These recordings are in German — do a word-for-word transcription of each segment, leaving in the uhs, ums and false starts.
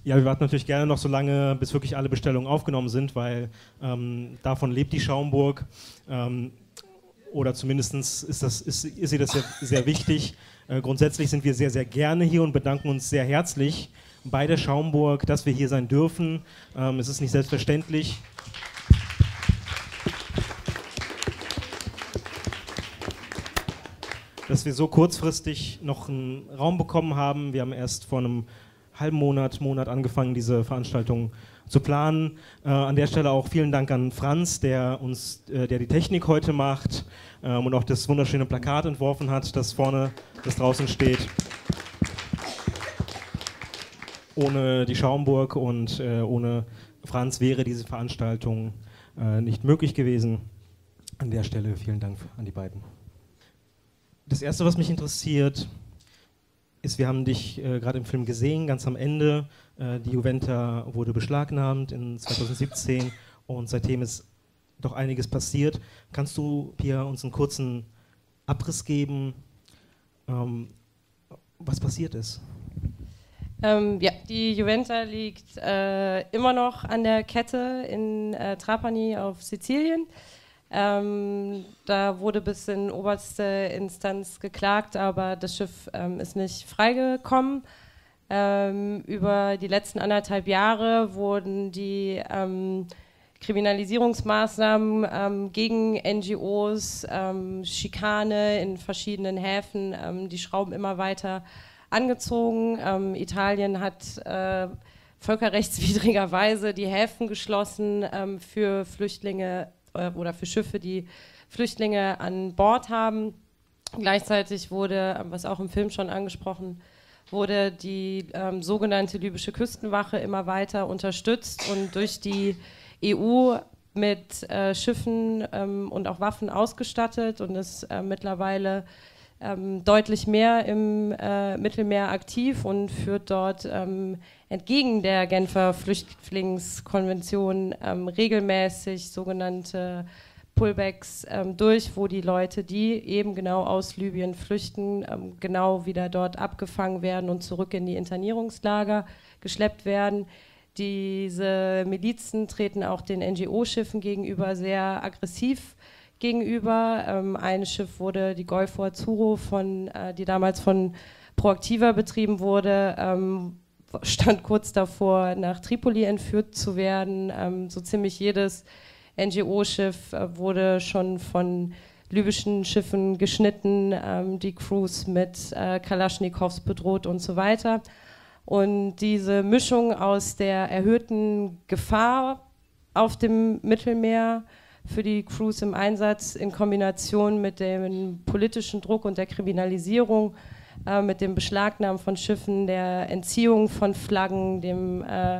Ja, wir warten natürlich gerne noch so lange, bis wirklich alle Bestellungen aufgenommen sind, weil ähm, davon lebt die Schaumburg. Ähm, oder zumindest ist, das, ist, ist ihr das sehr, sehr wichtig. Äh, grundsätzlich sind wir sehr, sehr gerne hier und bedanken uns sehr herzlich bei der Schaumburg, dass wir hier sein dürfen. Ähm, es ist nicht selbstverständlich. Dass wir so kurzfristig noch einen Raum bekommen haben. Wir haben erst vor einem halben Monat, Monat angefangen, diese Veranstaltung zu planen. Äh, an der Stelle auch vielen Dank an Franz, der uns, äh, der die Technik heute macht ähm, und auch das wunderschöne Plakat entworfen hat, das vorne, das draußen steht. Ohne die Schaumburg und äh, ohne Franz wäre diese Veranstaltung äh, nicht möglich gewesen. An der Stelle vielen Dank an die beiden. Das Erste, was mich interessiert, ist, wir haben dich äh, gerade im Film gesehen, ganz am Ende. Äh, die Juventa wurde beschlagnahmt in zwanzig siebzehn und seitdem ist doch einiges passiert. Kannst du, Pia, uns einen kurzen Abriss geben, ähm, was passiert ist? Ähm, ja, die Juventa liegt äh, immer noch an der Kette in äh, Trapani auf Sizilien. Ähm, da wurde bis in oberste Instanz geklagt, aber das Schiff ähm, ist nicht freigekommen. Ähm, über die letzten anderthalb Jahre wurden die ähm, Kriminalisierungsmaßnahmen ähm, gegen N G Os, ähm, Schikane in verschiedenen Häfen, ähm, die Schrauben immer weiter angezogen. Ähm, Italien hat äh, völkerrechtswidrigerweise die Häfen geschlossen ähm, für Flüchtlinge oder für Schiffe, die Flüchtlinge an Bord haben. Gleichzeitig wurde, was auch im Film schon angesprochen wurde, die ähm, sogenannte libysche Küstenwache immer weiter unterstützt und durch die E U mit äh, Schiffen ähm, und auch Waffen ausgestattet und ist äh, mittlerweile ähm, deutlich mehr im äh, Mittelmeer aktiv und führt dort ähm, entgegen der Genfer Flüchtlingskonvention ähm, regelmäßig sogenannte Pullbacks ähm, durch, wo die Leute, die eben genau aus Libyen flüchten, ähm, genau wieder dort abgefangen werden und zurück in die Internierungslager geschleppt werden. Diese Milizen treten auch den N G O-Schiffen gegenüber sehr aggressiv gegenüber. Ähm, ein Schiff wurde, die Golfo Azzurro, von, äh, die damals von Proactiva betrieben wurde, ähm, stand kurz davor, nach Tripoli entführt zu werden. Ähm, so ziemlich jedes N G O-Schiff äh, wurde schon von libyschen Schiffen geschnitten, ähm, die Crews mit äh, Kalaschnikows bedroht und so weiter. Und diese Mischung aus der erhöhten Gefahr auf dem Mittelmeer für die Crews im Einsatz in Kombination mit dem politischen Druck und der Kriminalisierung, äh, mit dem Beschlagnahmen von Schiffen, der Entziehung von Flaggen, dem äh,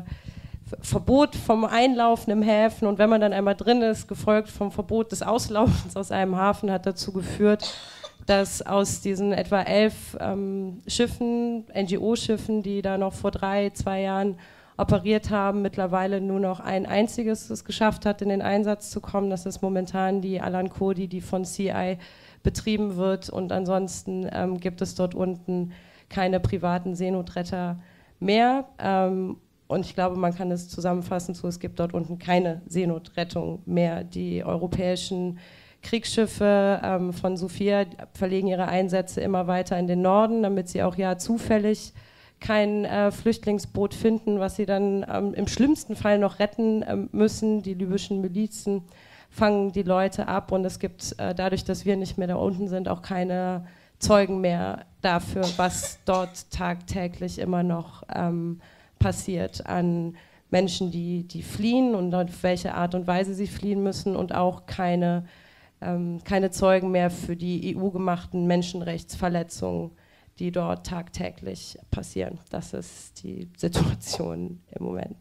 Verbot vom Einlaufen im Häfen und wenn man dann einmal drin ist, gefolgt vom Verbot des Auslaufens aus einem Hafen, hat dazu geführt, dass aus diesen etwa elf ähm, Schiffen, N G O-Schiffen, die da noch vor drei, zwei Jahren operiert haben, mittlerweile nur noch ein einziges es geschafft hat, in den Einsatz zu kommen. Das ist momentan die Alan Kurdi, die von C I betrieben wird und ansonsten ähm, gibt es dort unten keine privaten Seenotretter mehr. Ähm, und ich glaube, man kann es zusammenfassen so, es gibt dort unten keine Seenotrettung mehr. Die europäischen Kriegsschiffe ähm, von Sophia verlegen ihre Einsätze immer weiter in den Norden, damit sie auch ja zufällig kein äh, Flüchtlingsboot finden, was sie dann ähm, im schlimmsten Fall noch retten ähm, müssen. Die libyschen Milizen fangen die Leute ab und es gibt äh, dadurch, dass wir nicht mehr da unten sind, auch keine Zeugen mehr dafür, was dort tagtäglich immer noch ähm, passiert an Menschen, die, die fliehen und auf welche Art und Weise sie fliehen müssen und auch keine, ähm, keine Zeugen mehr für die E U-gemachten Menschenrechtsverletzungen, die dort tagtäglich passieren. Das ist die Situation im Moment.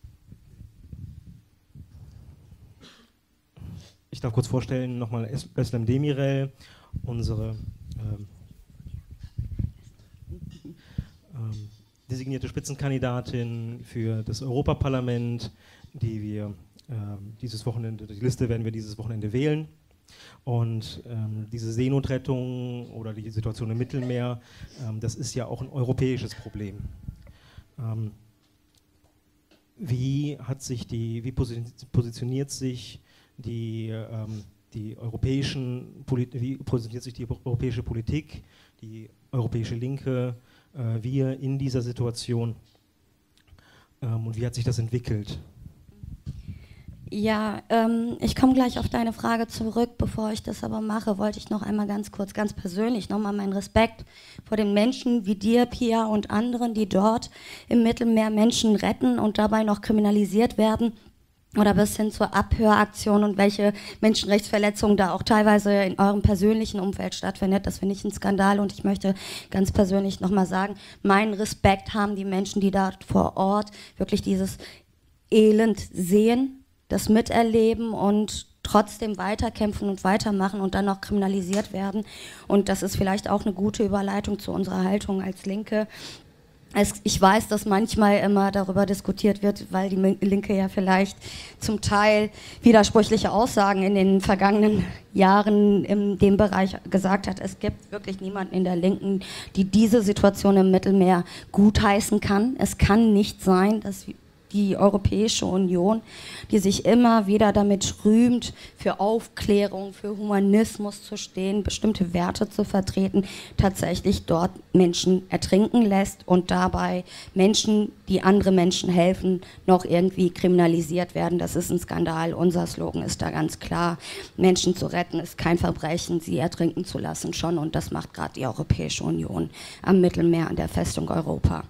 Ich darf kurz vorstellen, nochmal Özlem Demirel, unsere ähm, ähm, designierte Spitzenkandidatin für das Europaparlament, die wir ähm, dieses Wochenende, die Liste werden wir dieses Wochenende wählen. Und ähm, diese Seenotrettung oder die Situation im Mittelmeer, ähm, das ist ja auch ein europäisches Problem. Ähm, wie hat sich die, wie positioniert sich die, ähm, die europäischen, wie positioniert sich die europäische Politik, die europäische Linke, äh, wir in dieser Situation ähm, und wie hat sich das entwickelt? Ja, ähm, ich komme gleich auf deine Frage zurück. Bevor ich das aber mache, wollte ich noch einmal ganz kurz, ganz persönlich nochmal meinen Respekt vor den Menschen wie dir, Pia, und anderen, die dort im Mittelmeer Menschen retten und dabei noch kriminalisiert werden, oder bis hin zur Abhöraktion und welche Menschenrechtsverletzungen da auch teilweise in eurem persönlichen Umfeld stattfindet. Das finde ich ein Skandal und ich möchte ganz persönlich nochmal sagen, meinen Respekt haben die Menschen, die da vor Ort wirklich dieses Elend sehen, das miterleben und trotzdem weiterkämpfen und weitermachen und dann noch kriminalisiert werden. Und das ist vielleicht auch eine gute Überleitung zu unserer Haltung als Linke. Es, ich weiß, dass manchmal immer darüber diskutiert wird, weil die Linke ja vielleicht zum Teil widersprüchliche Aussagen in den vergangenen Jahren in dem Bereich gesagt hat. Es gibt wirklich niemanden in der Linken, die diese Situation im Mittelmeer gutheißen kann. Es kann nicht sein, dass die Europäische Union, die sich immer wieder damit rühmt, für Aufklärung, für Humanismus zu stehen, bestimmte Werte zu vertreten, tatsächlich dort Menschen ertrinken lässt und dabei Menschen, die andere Menschen helfen, noch irgendwie kriminalisiert werden. Das ist ein Skandal. Unser Slogan ist da ganz klar, Menschen zu retten ist kein Verbrechen, sie ertrinken zu lassen schon, und das macht gerade die Europäische Union am Mittelmeer, an der Festung Europa.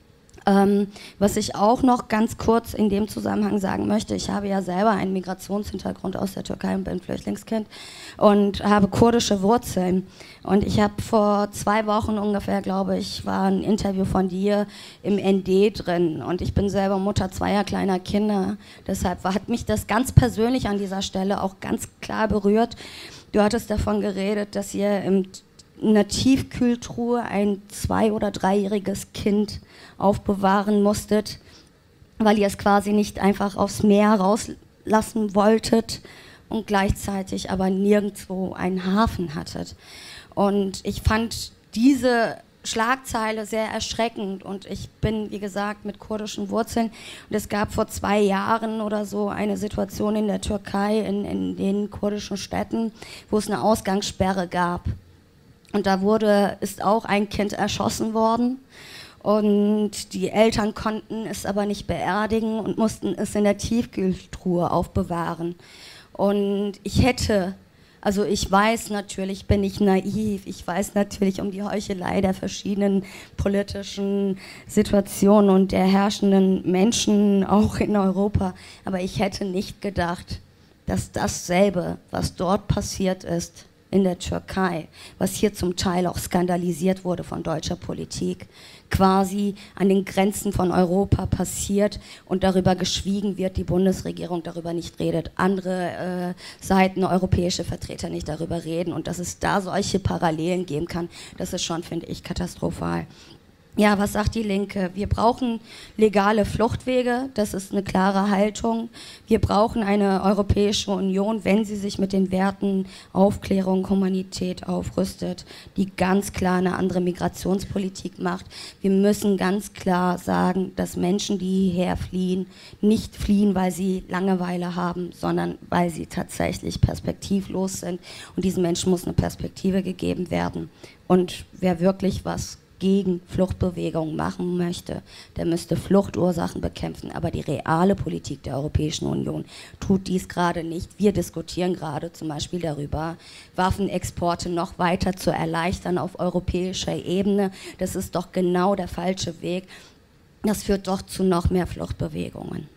Ähm, was ich auch noch ganz kurz in dem Zusammenhang sagen möchte, ich habe ja selber einen Migrationshintergrund aus der Türkei und bin Flüchtlingskind und habe kurdische Wurzeln. Und ich habe vor zwei Wochen ungefähr, glaube ich, war ein Interview von dir im N D drin und ich bin selber Mutter zweier kleiner Kinder. Deshalb hat mich das ganz persönlich an dieser Stelle auch ganz klar berührt. Du hattest davon geredet, dass ihr im in einer Tiefkühltruhe ein zwei- oder dreijähriges Kind aufbewahren musstet, weil ihr es quasi nicht einfach aufs Meer rauslassen wolltet und gleichzeitig aber nirgendwo einen Hafen hattet. Und ich fand diese Schlagzeile sehr erschreckend und ich bin, wie gesagt, mit kurdischen Wurzeln und es gab vor zwei Jahren oder so eine Situation in der Türkei, in, in den kurdischen Städten, wo es eine Ausgangssperre gab. Und da wurde, ist auch ein Kind erschossen worden und die Eltern konnten es aber nicht beerdigen und mussten es in der Tiefkühltruhe aufbewahren. Und ich hätte, also ich weiß natürlich, bin ich naiv, ich weiß natürlich um die Heuchelei der verschiedenen politischen Situationen und der herrschenden Menschen auch in Europa, aber ich hätte nicht gedacht, dass dasselbe, was dort passiert ist, in der Türkei, was hier zum Teil auch skandalisiert wurde von deutscher Politik, quasi an den Grenzen von Europa passiert und darüber geschwiegen wird, die Bundesregierung darüber nicht redet, andere äh, Seiten, europäische Vertreter nicht darüber reden und dass es da solche Parallelen geben kann, das ist schon, finde ich, katastrophal. Ja, was sagt die Linke? Wir brauchen legale Fluchtwege, das ist eine klare Haltung. Wir brauchen eine Europäische Union, wenn sie sich mit den Werten Aufklärung, Humanität aufrüstet, die ganz klar eine andere Migrationspolitik macht. Wir müssen ganz klar sagen, dass Menschen, die hierher fliehen, nicht fliehen, weil sie Langeweile haben, sondern weil sie tatsächlich perspektivlos sind. Und diesen Menschen muss eine Perspektive gegeben werden. Und wer wirklich was gegen Fluchtbewegungen machen möchte, der müsste Fluchtursachen bekämpfen. Aber die reale Politik der Europäischen Union tut dies gerade nicht. Wir diskutieren gerade zum Beispiel darüber, Waffenexporte noch weiter zu erleichtern auf europäischer Ebene. Das ist doch genau der falsche Weg. Das führt doch zu noch mehr Fluchtbewegungen.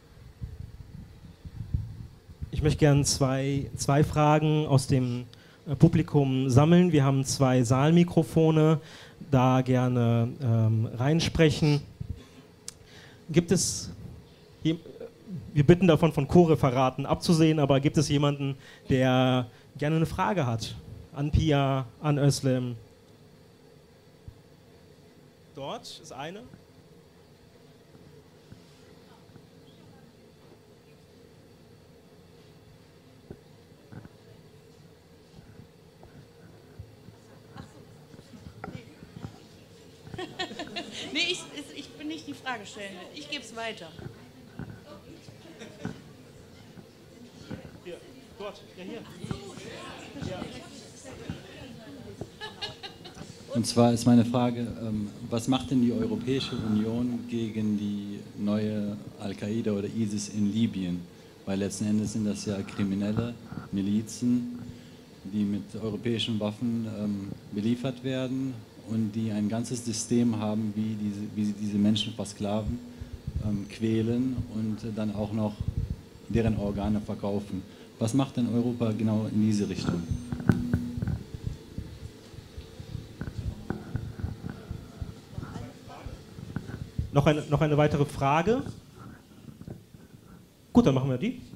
Ich möchte gerne zwei, zwei Fragen aus dem Publikum sammeln. Wir haben zwei Saalmikrofone, da gerne ähm, reinsprechen. Gibt es, wir bitten davon von Co-Referaten abzusehen, aber gibt es jemanden, der gerne eine Frage hat? An Pia, an Özlem? Dort ist eine. Nee, ich, ich bin nicht die Fragestellende. Ich gebe es weiter. Wort. Ja, hier. Und zwar ist meine Frage, was macht denn die Europäische Union gegen die neue Al-Qaida oder ISIS in Libyen? Weil letzten Endes sind das ja kriminelle Milizen, die mit europäischen Waffen ähm, beliefert werden und die ein ganzes System haben, wie, diese, wie sie diese Menschen versklaven, ähm, quälen und äh, dann auch noch deren Organe verkaufen. Was macht denn Europa genau in diese Richtung? Noch eine, noch eine weitere Frage? Gut, dann machen wir die.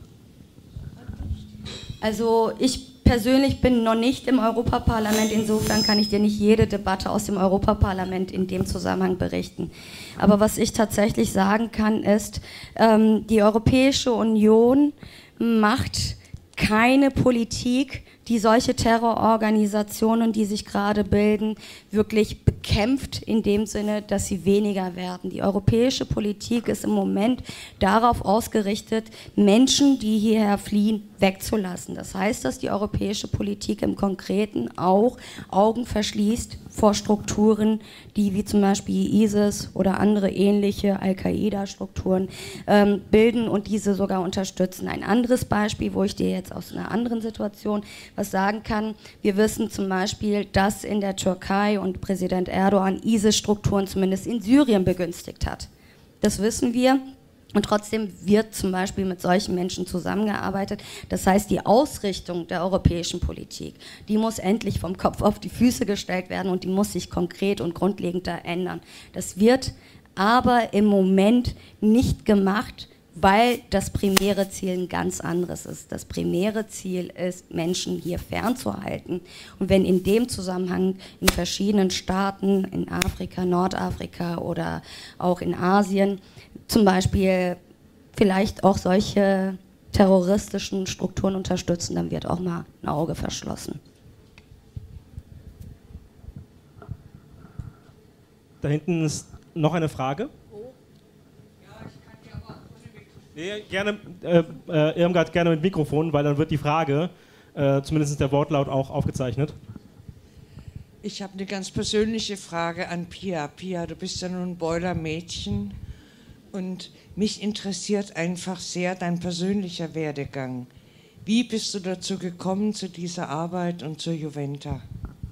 Also ich persönlich bin noch nicht im Europaparlament, insofern kann ich dir nicht jede Debatte aus dem Europaparlament in dem Zusammenhang berichten. Aber was ich tatsächlich sagen kann, ist, ähm, die Europäische Union macht keine Politik, die solche Terrororganisationen, die sich gerade bilden, wirklich bekämpft, in dem Sinne, dass sie weniger werden. Die europäische Politik ist im Moment darauf ausgerichtet, Menschen, die hierher fliehen, wegzulassen. Das heißt, dass die europäische Politik im Konkreten auch Augen verschließt vor Strukturen, die wie zum Beispiel ISIS oder andere ähnliche Al-Qaida-Strukturen ähm, bilden und diese sogar unterstützen. Ein anderes Beispiel, wo ich dir jetzt aus einer anderen Situation was sagen kann, wir wissen zum Beispiel, dass in der Türkei und Präsident Erdogan ISIS-Strukturen zumindest in Syrien begünstigt hat. Das wissen wir. Und trotzdem wird zum Beispiel mit solchen Menschen zusammengearbeitet. Das heißt, die Ausrichtung der europäischen Politik, die muss endlich vom Kopf auf die Füße gestellt werden und die muss sich konkret und grundlegend da ändern. Das wird aber im Moment nicht gemacht, weil das primäre Ziel ein ganz anderes ist. Das primäre Ziel ist, Menschen hier fernzuhalten. Und wenn in dem Zusammenhang in verschiedenen Staaten, in Afrika, Nordafrika oder auch in Asien, zum Beispiel vielleicht auch solche terroristischen Strukturen unterstützen, dann wird auch mal ein Auge verschlossen. Da hinten ist noch eine Frage. Nee, gerne, äh, äh, Irmgard, gerne mit Mikrofon, weil dann wird die Frage, äh, zumindest der Wortlaut, auch aufgezeichnet. Ich habe eine ganz persönliche Frage an Pia. Pia, du bist ja nun ein Boiler-Mädchen und mich interessiert einfach sehr dein persönlicher Werdegang. Wie bist du dazu gekommen, zu dieser Arbeit und zur Juventa?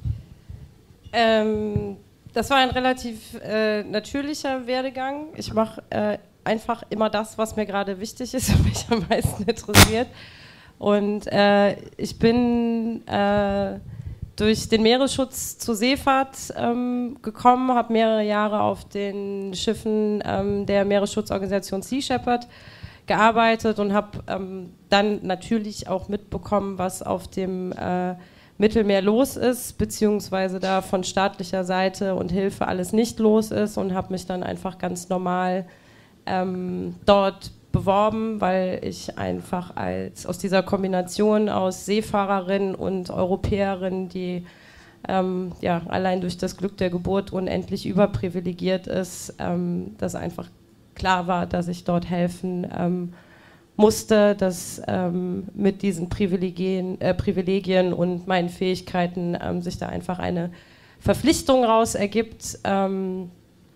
Ähm, das war ein relativ äh, natürlicher Werdegang. Ich mache äh, einfach immer das, was mir gerade wichtig ist und mich am meisten interessiert. Und äh, ich bin äh, durch den Meeresschutz zur Seefahrt ähm, gekommen, habe mehrere Jahre auf den Schiffen ähm, der Meeresschutzorganisation Sea Shepherd gearbeitet und habe ähm, dann natürlich auch mitbekommen, was auf dem äh, Mittelmeer los ist, beziehungsweise da von staatlicher Seite und Hilfe alles nicht los ist, und habe mich dann einfach ganz normal ähm, dort beworben, weil ich einfach als aus dieser Kombination aus Seefahrerin und Europäerin, die ähm, ja, allein durch das Glück der Geburt unendlich überprivilegiert ist, ähm, dass einfach klar war, dass ich dort helfen ähm, musste, dass ähm, mit diesen Privilegien, äh, Privilegien und meinen Fähigkeiten ähm, sich da einfach eine Verpflichtung raus ergibt. Ähm,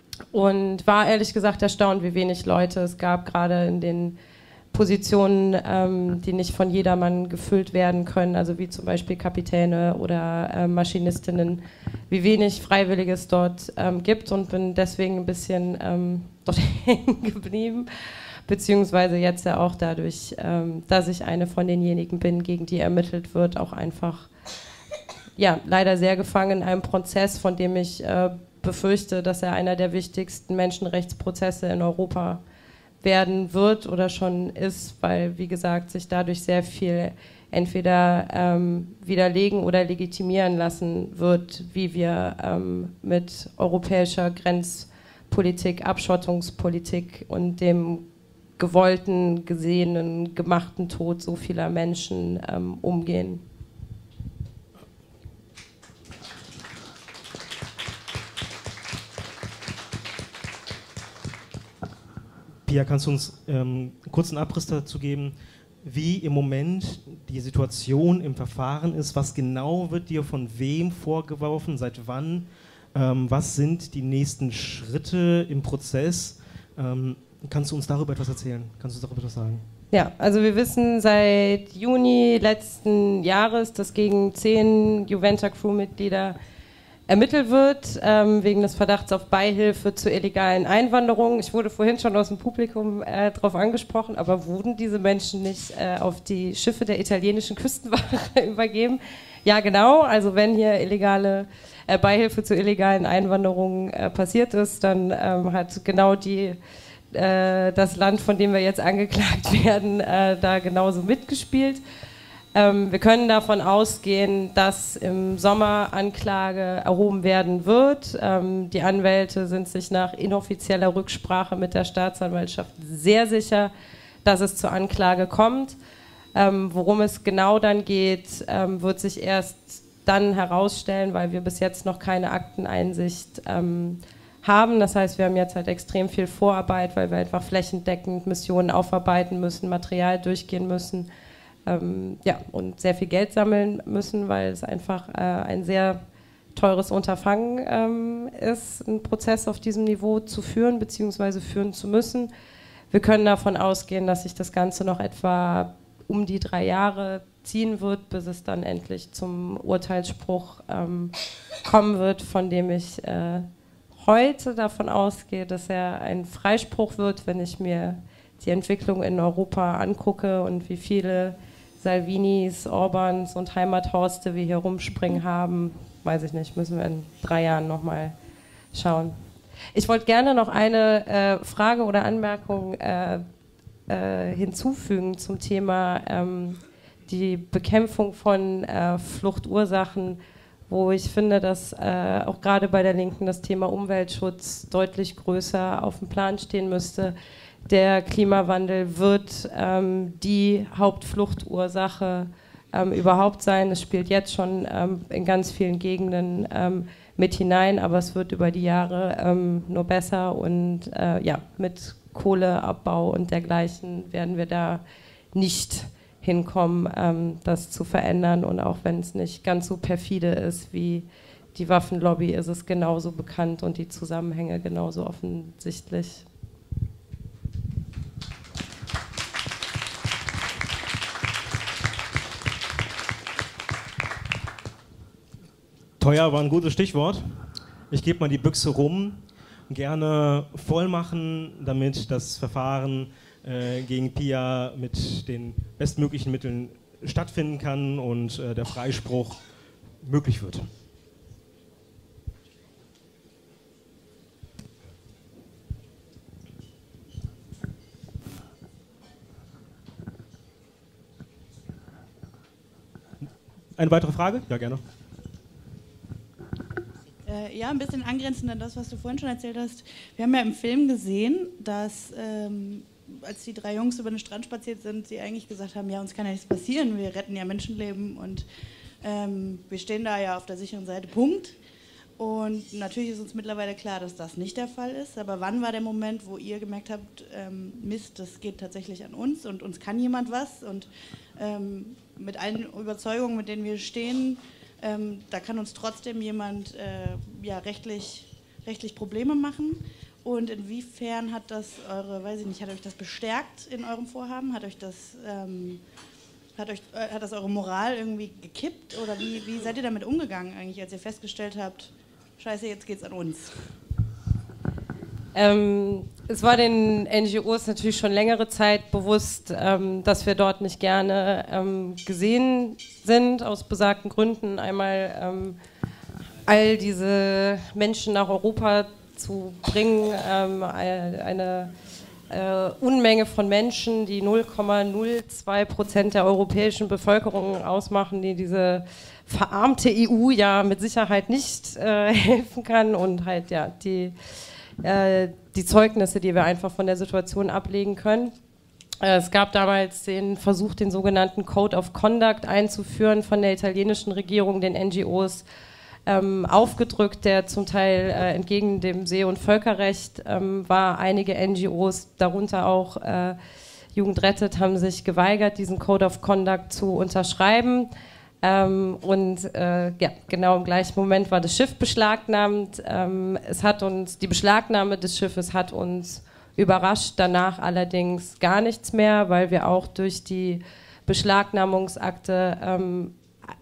und war ehrlich gesagt erstaunt, wie wenig Leute es gab, gerade in den Positionen, ähm, die nicht von jedermann gefüllt werden können, also wie zum Beispiel Kapitäne oder äh, Maschinistinnen, wie wenig Freiwillige es dort ähm, gibt, und bin deswegen ein bisschen ähm, dort hängen geblieben, beziehungsweise jetzt ja auch dadurch, ähm, dass ich eine von denjenigen bin, gegen die ermittelt wird, auch einfach ja, leider sehr gefangen in einem Prozess, von dem ich äh, befürchte, dass er einer der wichtigsten Menschenrechtsprozesse in Europa werden wird oder schon ist, weil, wie gesagt, sich dadurch sehr viel entweder ähm, widerlegen oder legitimieren lassen wird, wie wir ähm, mit europäischer Grenzpolitik, Abschottungspolitik und dem gewollten, gesehenen, gemachten Tod so vieler Menschen ähm, umgehen. Pia, kannst du uns ähm, einen kurzen Abriss dazu geben, wie im Moment die Situation im Verfahren ist, was genau wird dir von wem vorgeworfen, seit wann, ähm, was sind die nächsten Schritte im Prozess. Ähm, kannst du uns darüber etwas erzählen? Kannst du uns darüber etwas sagen? Ja, also wir wissen seit Juni letzten Jahres, dass gegen zehn Juventa-Crew-Mitglieder ermittelt wird, ähm, wegen des Verdachts auf Beihilfe zur illegalen Einwanderung. Ich wurde vorhin schon aus dem Publikum äh, darauf angesprochen, aber wurden diese Menschen nicht äh, auf die Schiffe der italienischen Küstenwache übergeben? Ja, genau. Also wenn hier illegale äh, Beihilfe zur illegalen Einwanderung äh, passiert ist, dann ähm, hat genau die, äh, das Land, von dem wir jetzt angeklagt werden, äh, da genauso mitgespielt. Ähm, wir können davon ausgehen, dass im Sommer Anklage erhoben werden wird. Ähm, die Anwälte sind sich nach inoffizieller Rücksprache mit der Staatsanwaltschaft sehr sicher, dass es zur Anklage kommt. Ähm, worum es genau dann geht, ähm, wird sich erst dann herausstellen, weil wir bis jetzt noch keine Akteneinsicht ähm, haben. Das heißt, wir haben jetzt halt extrem viel Vorarbeit, weil wir einfach flächendeckend Missionen aufarbeiten müssen, Material durchgehen müssen. Ähm, ja, und sehr viel Geld sammeln müssen, weil es einfach äh, ein sehr teures Unterfangen ähm, ist, einen Prozess auf diesem Niveau zu führen bzw. führen zu müssen. Wir können davon ausgehen, dass sich das Ganze noch etwa um die drei Jahre ziehen wird, bis es dann endlich zum Urteilsspruch ähm, kommen wird, von dem ich äh, heute davon ausgehe, dass er ein Freispruch wird, wenn ich mir die Entwicklung in Europa angucke und wie viele Salvinis, Orbans und Heimathorste wir hier rumspringen haben, weiß ich nicht, müssen wir in drei Jahren nochmal schauen. Ich wollte gerne noch eine äh, Frage oder Anmerkung äh, äh, hinzufügen zum Thema ähm, die Bekämpfung von äh, Fluchtursachen, wo ich finde, dass äh, auch gerade bei der Linken das Thema Umweltschutz deutlich größer auf dem Plan stehen müsste. Der Klimawandel wird ähm, die Hauptfluchtursache ähm, überhaupt sein. Es spielt jetzt schon ähm, in ganz vielen Gegenden ähm, mit hinein, aber es wird über die Jahre ähm, nur besser und äh, ja, mit Kohleabbau und dergleichen werden wir da nicht hinkommen, ähm, das zu verändern. Und auch wenn es nicht ganz so perfide ist wie die Waffenlobby, ist es genauso bekannt und die Zusammenhänge genauso offensichtlich. Teuer war ein gutes Stichwort. Ich gebe mal die Büchse rum. Gerne voll machen, damit das Verfahren äh, gegen Pia mit den bestmöglichen Mitteln stattfinden kann und äh, der Freispruch möglich wird. Eine weitere Frage? Ja, gerne. Ja, ein bisschen angrenzend an das, was du vorhin schon erzählt hast. Wir haben ja im Film gesehen, dass ähm, als die drei Jungs über den Strand spaziert sind, sie eigentlich gesagt haben, ja, uns kann ja nichts passieren, wir retten ja Menschenleben und ähm, wir stehen da ja auf der sicheren Seite, Punkt. Und natürlich ist uns mittlerweile klar, dass das nicht der Fall ist, aber wann war der Moment, wo ihr gemerkt habt, ähm, Mist, das geht tatsächlich an uns und uns kann jemand was und ähm, mit allen Überzeugungen, mit denen wir stehen, Ähm, da kann uns trotzdem jemand äh, ja, rechtlich, rechtlich Probleme machen. Und inwiefern hat das eure, weiß ich nicht, hat euch das bestärkt in eurem Vorhaben? Hat euch das, ähm, hat euch, äh, hat das eure Moral irgendwie gekippt? Oder wie, wie seid ihr damit umgegangen eigentlich, als ihr festgestellt habt, scheiße, jetzt geht's an uns? Ähm, es war den N G Os natürlich schon längere Zeit bewusst, ähm, dass wir dort nicht gerne ähm, gesehen sind, aus besagten Gründen. Einmal ähm, all diese Menschen nach Europa zu bringen, ähm, eine äh, Unmenge von Menschen, die null Komma null zwei Prozent der europäischen Bevölkerung ausmachen, die diese verarmte E U ja mit Sicherheit nicht äh, helfen kann und halt ja die die Zeugnisse, die wir einfach von der Situation ablegen können. Es gab damals den Versuch, den sogenannten Code of Conduct einzuführen von der italienischen Regierung, den N G Os ähm, aufgedrückt, der zum Teil äh, entgegen dem See- und Völkerrecht ähm, war. Einige N G Os, darunter auch äh, Jugend rettet haben sich geweigert, diesen Code of Conduct zu unterschreiben. Ähm, und äh, ja, genau im gleichen Moment war das Schiff beschlagnahmt. Ähm, es hat uns, die Beschlagnahme des Schiffes hat uns überrascht, danach allerdings gar nichts mehr, weil wir auch durch die Beschlagnahmungsakte ähm,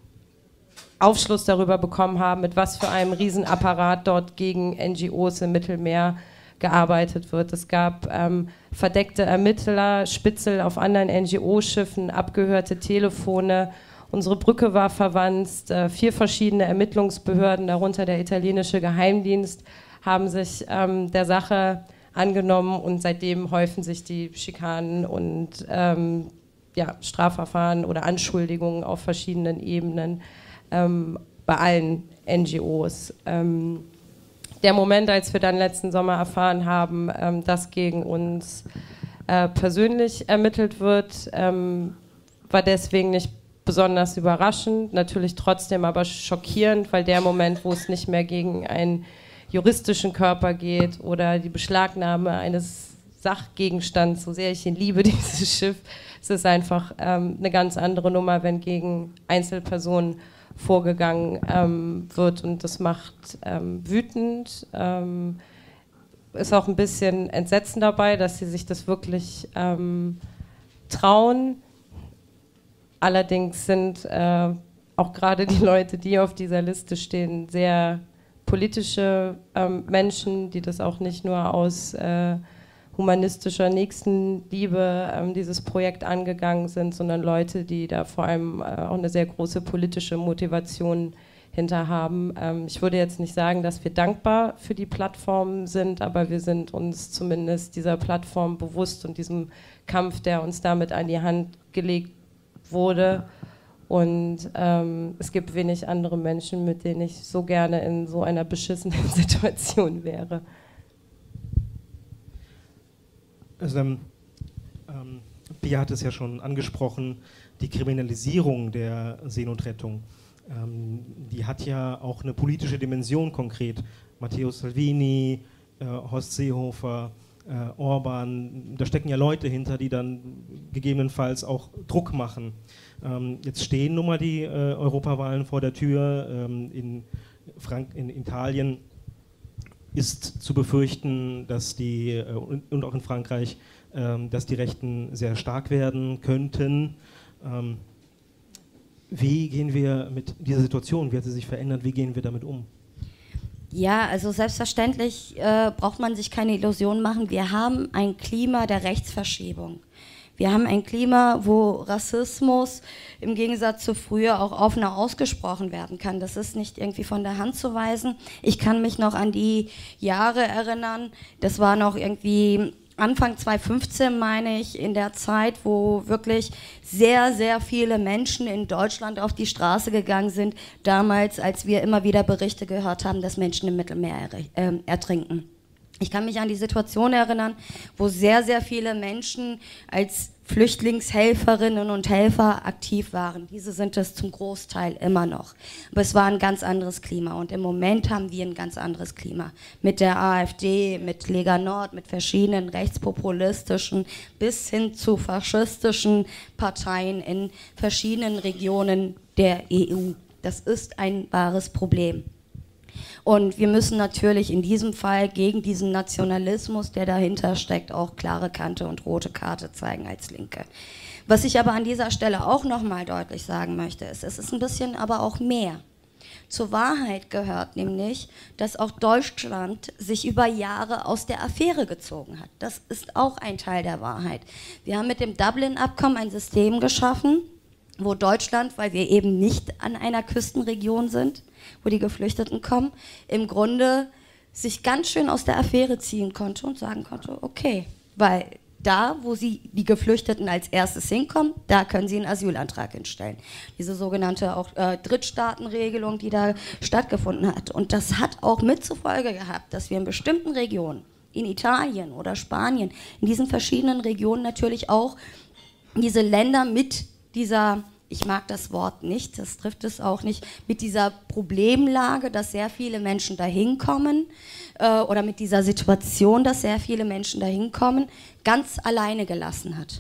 Aufschluss darüber bekommen haben, mit was für einem Riesenapparat dort gegen N G Os im Mittelmeer gearbeitet wird. Es gab ähm, verdeckte Ermittler, Spitzel auf anderen N G O-Schiffen, abgehörte Telefone. Unsere Brücke war verwandt. Äh, vier verschiedene Ermittlungsbehörden, darunter der italienische Geheimdienst, haben sich ähm, der Sache angenommen und seitdem häufen sich die Schikanen und ähm, ja, Strafverfahren oder Anschuldigungen auf verschiedenen Ebenen ähm, bei allen N G Os. Ähm, der Moment, als wir dann letzten Sommer erfahren haben, ähm, dass gegen uns äh, persönlich ermittelt wird, ähm, war deswegen nicht besonders überraschend, natürlich trotzdem aber schockierend, weil der Moment, wo es nicht mehr gegen einen juristischen Körper geht oder die Beschlagnahme eines Sachgegenstands, so sehr ich ihn liebe, dieses Schiff, es ist einfach ähm, eine ganz andere Nummer, wenn gegen Einzelpersonen vorgegangen ähm, wird und das macht ähm, wütend. Ähm, ist auch ein bisschen Entsetzen dabei, dass sie sich das wirklich ähm, trauen. Allerdings sind äh, auch gerade die Leute, die auf dieser Liste stehen, sehr politische ähm, Menschen, die das auch nicht nur aus äh, humanistischer Nächstenliebe ähm, dieses Projekt angegangen sind, sondern Leute, die da vor allem äh, auch eine sehr große politische Motivation hinter haben. Ähm, ich würde jetzt nicht sagen, dass wir dankbar für die Plattform sind, aber wir sind uns zumindest dieser Plattform bewusst und diesem Kampf, der uns damit an die Hand gelegt wurde. Und ähm, es gibt wenig andere Menschen, mit denen ich so gerne in so einer beschissenen Situation wäre. Also, ähm, ähm, Pia hat es ja schon angesprochen, die Kriminalisierung der Seenotrettung, ähm, die hat ja auch eine politische Dimension konkret. Matteo Salvini, äh, Horst Seehofer, äh, Orban, da stecken ja Leute hinter, die dann gegebenenfalls auch Druck machen. Ähm, jetzt stehen nun mal die äh, Europawahlen vor der Tür. Ähm, in, Frank in Italien ist zu befürchten, dass die, äh, und, und auch in Frankreich, ähm, dass die Rechten sehr stark werden könnten. Ähm, wie gehen wir mit dieser Situation, wie hat sie sich verändert, wie gehen wir damit um? Ja, also selbstverständlich äh, braucht man sich keine Illusionen machen. Wir haben ein Klima der Rechtsverschiebung. Wir haben ein Klima, wo Rassismus im Gegensatz zu früher auch offener ausgesprochen werden kann. Das ist nicht irgendwie von der Hand zu weisen. Ich kann mich noch an die Jahre erinnern, das war noch irgendwie Anfang zweitausendfünfzehn, meine ich, in der Zeit, wo wirklich sehr, sehr viele Menschen in Deutschland auf die Straße gegangen sind, damals, als wir immer wieder Berichte gehört haben, dass Menschen im Mittelmeer er, äh, ertrinken. Ich kann mich an die Situation erinnern, wo sehr, sehr viele Menschen als Flüchtlingshelferinnen und Helfer aktiv waren. Diese sind es zum Großteil immer noch. Aber es war ein ganz anderes Klima und im Moment haben wir ein ganz anderes Klima. Mit der AfD, mit Lega Nord, mit verschiedenen rechtspopulistischen bis hin zu faschistischen Parteien in verschiedenen Regionen der E U. Das ist ein wahres Problem. Und wir müssen natürlich in diesem Fall gegen diesen Nationalismus, der dahinter steckt, auch klare Kante und rote Karte zeigen als Linke. Was ich aber an dieser Stelle auch nochmal deutlich sagen möchte, ist, es ist ein bisschen aber auch mehr. Zur Wahrheit gehört nämlich, dass auch Deutschland sich über Jahre aus der Affäre gezogen hat. Das ist auch ein Teil der Wahrheit. Wir haben mit dem Dublin-Abkommen ein System geschaffen, wo Deutschland, weil wir eben nicht an einer Küstenregion sind, wo die Geflüchteten kommen, im Grunde sich ganz schön aus der Affäre ziehen konnte und sagen konnte, okay, weil da, wo sie, die Geflüchteten als erstes hinkommen, da können sie einen Asylantrag hinstellen. Diese sogenannte auch äh, Drittstaatenregelung, die da stattgefunden hat. Und das hat auch mit zur Folge gehabt, dass wir in bestimmten Regionen, in Italien oder Spanien, in diesen verschiedenen Regionen natürlich auch diese Länder mit dieser, ich mag das Wort nicht, das trifft es auch nicht, mit dieser Problemlage, dass sehr viele Menschen dahin kommen äh, oder mit dieser Situation, dass sehr viele Menschen dahin kommen, ganz alleine gelassen hat.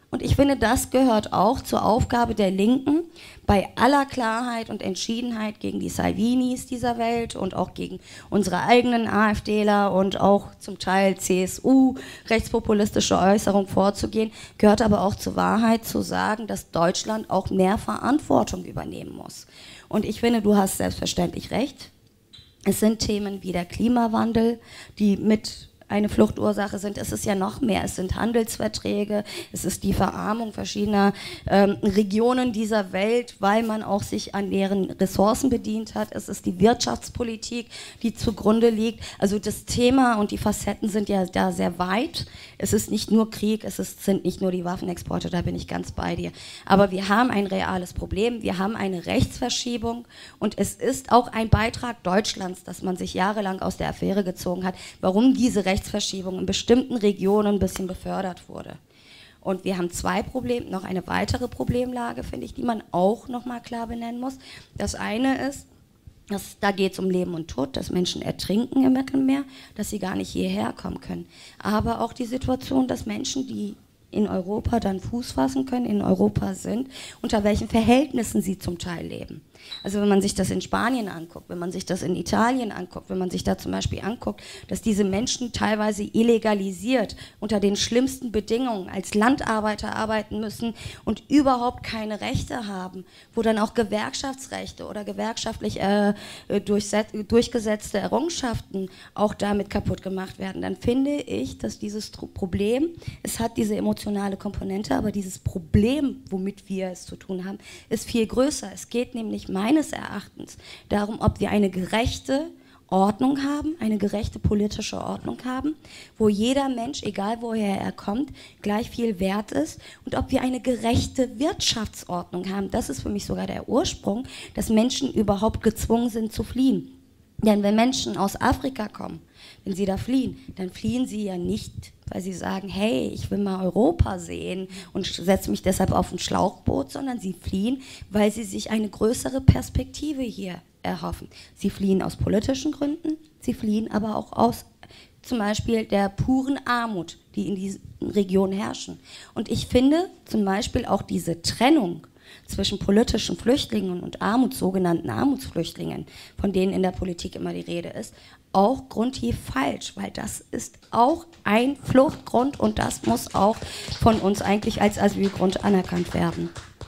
Und ich finde, das gehört auch zur Aufgabe der Linken, bei aller Klarheit und Entschiedenheit gegen die Salvinis dieser Welt und auch gegen unsere eigenen AfDler und auch zum Teil C S U, rechtspopulistische Äußerungen vorzugehen, gehört aber auch zur Wahrheit zu sagen, dass Deutschland auch mehr Verantwortung übernehmen muss. Und ich finde, du hast selbstverständlich recht. Es sind Themen wie der Klimawandel, die mit eine Fluchtursache sind. Es ist ja noch mehr. Es sind Handelsverträge, es ist die Verarmung verschiedener ähm, Regionen dieser Welt, weil man auch sich an deren Ressourcen bedient hat. Es ist die Wirtschaftspolitik, die zugrunde liegt. Also das Thema und die Facetten sind ja da sehr weit. Es ist nicht nur Krieg, es ist, sind nicht nur die Waffenexporte, da bin ich ganz bei dir. Aber wir haben ein reales Problem, wir haben eine Rechtsverschiebung und es ist auch ein Beitrag Deutschlands, dass man sich jahrelang aus der Affäre gezogen hat, warum diese Rechtsverschiebung Rechtsverschiebung in bestimmten Regionen ein bisschen befördert wurde. Und wir haben zwei Probleme, noch eine weitere Problemlage, finde ich, die man auch nochmal klar benennen muss. Das eine ist, dass, da geht es um Leben und Tod, dass Menschen ertrinken im Mittelmeer, dass sie gar nicht hierher kommen können. Aber auch die Situation, dass Menschen, die in Europa dann Fuß fassen können, in Europa sind, unter welchen Verhältnissen sie zum Teil leben. Also wenn man sich das in Spanien anguckt, wenn man sich das in Italien anguckt, wenn man sich da zum Beispiel anguckt, dass diese Menschen teilweise illegalisiert unter den schlimmsten Bedingungen als Landarbeiter arbeiten müssen und überhaupt keine Rechte haben, wo dann auch Gewerkschaftsrechte oder gewerkschaftlich äh, durchgesetzte Errungenschaften auch damit kaputt gemacht werden, dann finde ich, dass dieses Problem, es hat diese emotionale Komponente, aber dieses Problem, womit wir es zu tun haben, ist viel größer. Es geht nämlich meines Erachtens darum, ob wir eine gerechte Ordnung haben, eine gerechte politische Ordnung haben, wo jeder Mensch, egal woher er kommt, gleich viel wert ist und ob wir eine gerechte Wirtschaftsordnung haben. Das ist für mich sogar der Ursprung, dass Menschen überhaupt gezwungen sind zu fliehen. Denn wenn Menschen aus Afrika kommen, wenn sie da fliehen, dann fliehen sie ja nicht, weil sie sagen, hey, ich will mal Europa sehen und setze mich deshalb auf ein Schlauchboot, sondern sie fliehen, weil sie sich eine größere Perspektive hier erhoffen. Sie fliehen aus politischen Gründen, sie fliehen aber auch aus zum Beispiel der puren Armut, die in diesen Regionen herrschen. Und ich finde zum Beispiel auch diese Trennung zwischen politischen Flüchtlingen und Armuts, sogenannten Armutsflüchtlingen, von denen in der Politik immer die Rede ist, auch grundtief falsch, weil das ist auch ein Fluchtgrund und das muss auch von uns eigentlich als Asylgrund anerkannt werden.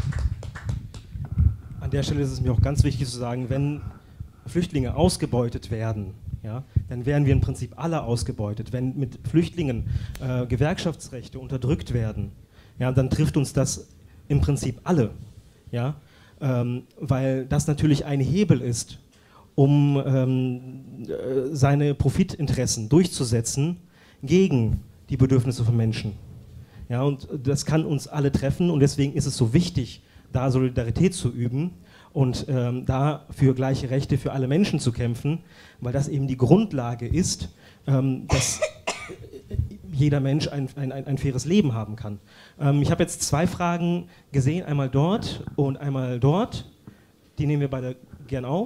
An der Stelle ist es mir auch ganz wichtig zu sagen, wenn Flüchtlinge ausgebeutet werden, ja, dann werden wir im Prinzip alle ausgebeutet. Wenn mit Flüchtlingen äh, Gewerkschaftsrechte unterdrückt werden, ja, dann trifft uns das im Prinzip alle. Ja, ähm, weil das natürlich ein Hebel ist, um ähm, äh, seine Profitinteressen durchzusetzen gegen die Bedürfnisse von Menschen. Ja, und das kann uns alle treffen und deswegen ist es so wichtig, da Solidarität zu üben und ähm, da für gleiche Rechte für alle Menschen zu kämpfen, weil das eben die Grundlage ist, ähm, dass jeder Mensch ein, ein, ein faires Leben haben kann. Ähm, ich habe jetzt zwei Fragen gesehen, einmal dort und einmal dort. Die nehmen wir beide gern auf.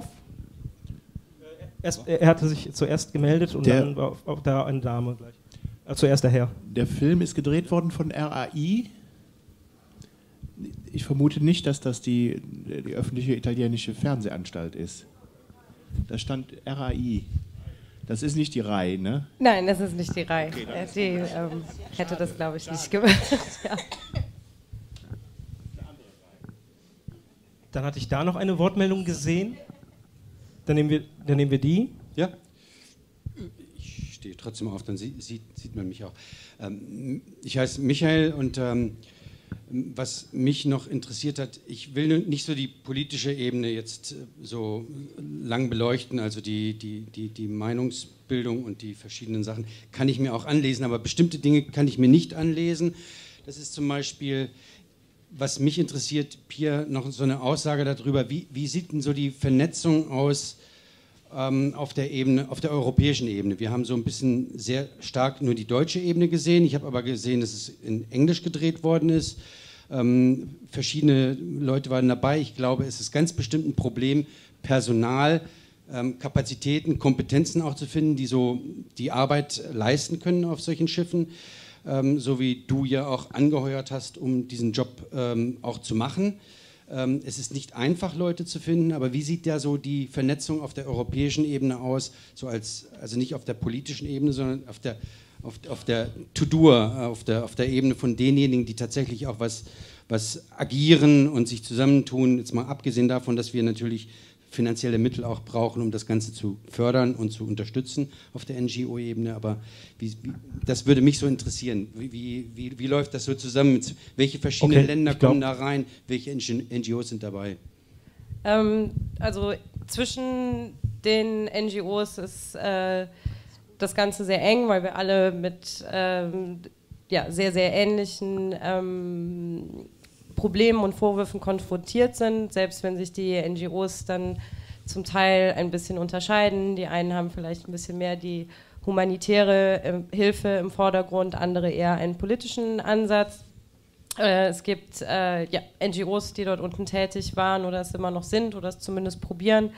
Erst, er hatte sich zuerst gemeldet und der, dann war auf, auf da eine Dame gleich. Äh, zuerst der Herr. Der Film ist gedreht worden von R A I. Ich vermute nicht, dass das die, die öffentliche italienische Fernsehanstalt ist. Da stand R A I. Das ist nicht die R A I, ne? Nein, das ist nicht die R A I. Okay, die ähm, hätte das, glaube ich, nicht gemacht. Ja. Dann hatte ich da noch eine Wortmeldung gesehen. Dann nehmen wir, dann nehmen wir die. Ja. Ich stehe trotzdem auf, dann sieht, sieht, sieht man mich auch. Ähm, ich heiße Michael und ähm, was mich noch interessiert hat, ich will nicht so die politische Ebene jetzt so lang beleuchten, also die, die, die, die Meinungsbildung und die verschiedenen Sachen kann ich mir auch anlesen, aber bestimmte Dinge kann ich mir nicht anlesen. Das ist zum Beispiel, was mich interessiert, Pia, noch so eine Aussage darüber, wie, wie sieht denn so die Vernetzung aus ähm, auf der Ebene, auf der europäischen Ebene? Wir haben so ein bisschen sehr stark nur die deutsche Ebene gesehen, ich habe aber gesehen, dass es in Englisch gedreht worden ist. Ähm, verschiedene Leute waren dabei, ich glaube, es ist ganz bestimmt ein Problem, Personal, ähm, Kapazitäten, Kompetenzen auch zu finden, die so die Arbeit leisten können auf solchen Schiffen. ähm, so wie du ja auch angeheuert hast, um diesen Job ähm, auch zu machen. Ähm, es ist nicht einfach, Leute zu finden, aber wie sieht da so die Vernetzung auf der europäischen Ebene aus, so als, also nicht auf der politischen Ebene, sondern auf der, auf, auf der To-Do, auf der, auf der Ebene von denjenigen, die tatsächlich auch was, was agieren und sich zusammentun, jetzt mal abgesehen davon, dass wir natürlich finanzielle Mittel auch brauchen, um das Ganze zu fördern und zu unterstützen auf der N G O-Ebene. Aber wie, wie, das würde mich so interessieren. Wie, wie, wie läuft das so zusammen? Welche verschiedenen Okay, Länder glaub, kommen da rein? Welche N G Os sind dabei? Ähm, also zwischen den N G Os ist äh, das Ganze sehr eng, weil wir alle mit ähm, ja, sehr, sehr ähnlichen ähm, Problemen und Vorwürfen konfrontiert sind, selbst wenn sich die N G Os dann zum Teil ein bisschen unterscheiden. Die einen haben vielleicht ein bisschen mehr die humanitäre äh, Hilfe im Vordergrund, andere eher einen politischen Ansatz. Äh, es gibt äh, ja, N G Os, die dort unten tätig waren oder es immer noch sind oder es zumindest probieren,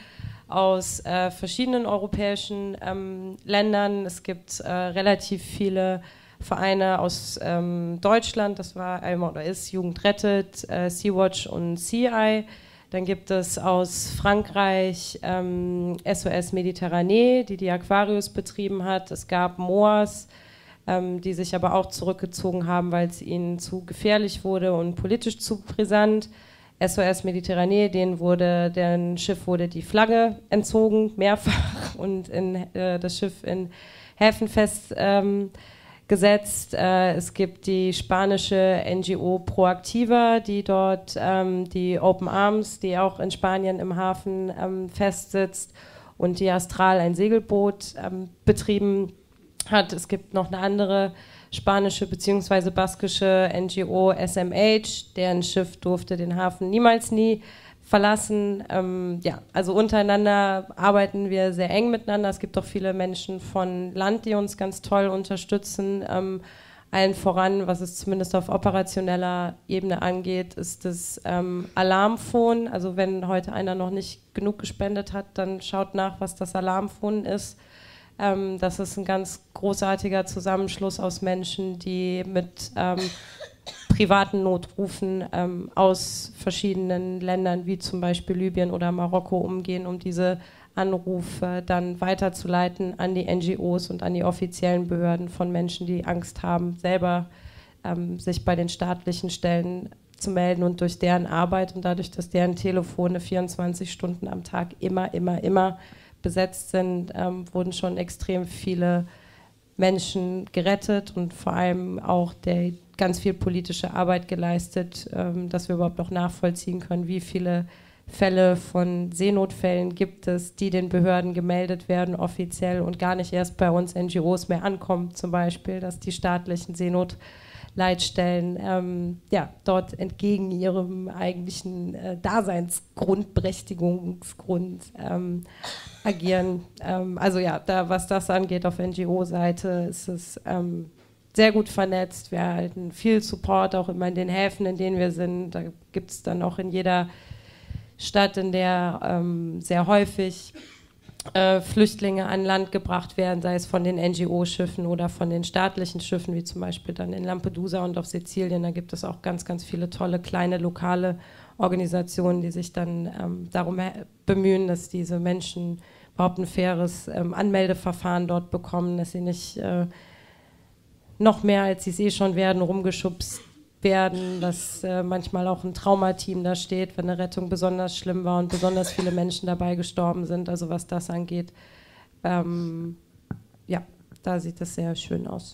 aus äh, verschiedenen europäischen ähm, Ländern. Es gibt äh, relativ viele Vereine aus ähm, Deutschland, das war einmal oder ist Jugend rettet, äh, Sea-Watch und Sea-Eye. Dann gibt es aus Frankreich ähm, S O S Mediterranee, die die Aquarius betrieben hat. Es gab M O A S, ähm, die sich aber auch zurückgezogen haben, weil es ihnen zu gefährlich wurde und politisch zu brisant. S O S Mediterranee, denen wurde, deren Schiff wurde die Flagge entzogen, mehrfach, und in, äh, das Schiff in Häfen fest ähm, gesetzt. Äh, es gibt die spanische N G O Proactiva, die dort ähm, die Open Arms, die auch in Spanien im Hafen ähm, festsitzt, und die Astral, ein Segelboot, ähm, betrieben hat. Es gibt noch eine andere spanische bzw. baskische N G O, S M H, deren Schiff durfte den Hafen niemals nie verlassen. Ähm, ja, also untereinander arbeiten wir sehr eng miteinander. Es gibt auch viele Menschen von Land, die uns ganz toll unterstützen. Ähm, allen voran, was es zumindest auf operationeller Ebene angeht, ist das ähm, Alarmphone. Also wenn heute einer noch nicht genug gespendet hat, dann schaut nach, was das Alarmphone ist. Ähm, das ist ein ganz großartiger Zusammenschluss aus Menschen, die mit ähm, privaten Notrufen ähm, aus verschiedenen Ländern, wie zum Beispiel Libyen oder Marokko, umgehen, um diese Anrufe dann weiterzuleiten an die N G Os und an die offiziellen Behörden von Menschen, die Angst haben, selber ähm, sich bei den staatlichen Stellen zu melden, und durch deren Arbeit und dadurch, dass deren Telefone vierundzwanzig Stunden am Tag immer, immer, immer besetzt sind, ähm, wurden schon extrem viele Menschen gerettet und vor allem auch der ganz viel politische Arbeit geleistet, ähm, dass wir überhaupt noch nachvollziehen können, wie viele Fälle von Seenotfällen gibt es, die den Behörden gemeldet werden offiziell und gar nicht erst bei uns N G Os mehr ankommen, zum Beispiel, dass die staatlichen Seenotleitstellen ähm, ja, dort entgegen ihrem eigentlichen äh, Daseinsgrundberechtigungsgrund ähm, agieren. Ähm, also ja, da, was das angeht auf N G O-Seite, ist es ähm, sehr gut vernetzt. Wir erhalten viel Support, auch immer in den Häfen, in denen wir sind. Da gibt es dann auch in jeder Stadt, in der ähm, sehr häufig äh, Flüchtlinge an Land gebracht werden, sei es von den N G O-Schiffen oder von den staatlichen Schiffen, wie zum Beispiel dann in Lampedusa und auf Sizilien. Da gibt es auch ganz, ganz viele tolle, kleine, lokale Organisationen, die sich dann ähm, darum bemühen, dass diese Menschen überhaupt ein faires ähm, Anmeldeverfahren dort bekommen, dass sie nicht äh, noch mehr, als sie es eh schon werden, rumgeschubst werden, dass äh, manchmal auch ein Traumateam da steht, wenn eine Rettung besonders schlimm war und besonders viele Menschen dabei gestorben sind. Also was das angeht, ähm, ja, da sieht es sehr schön aus.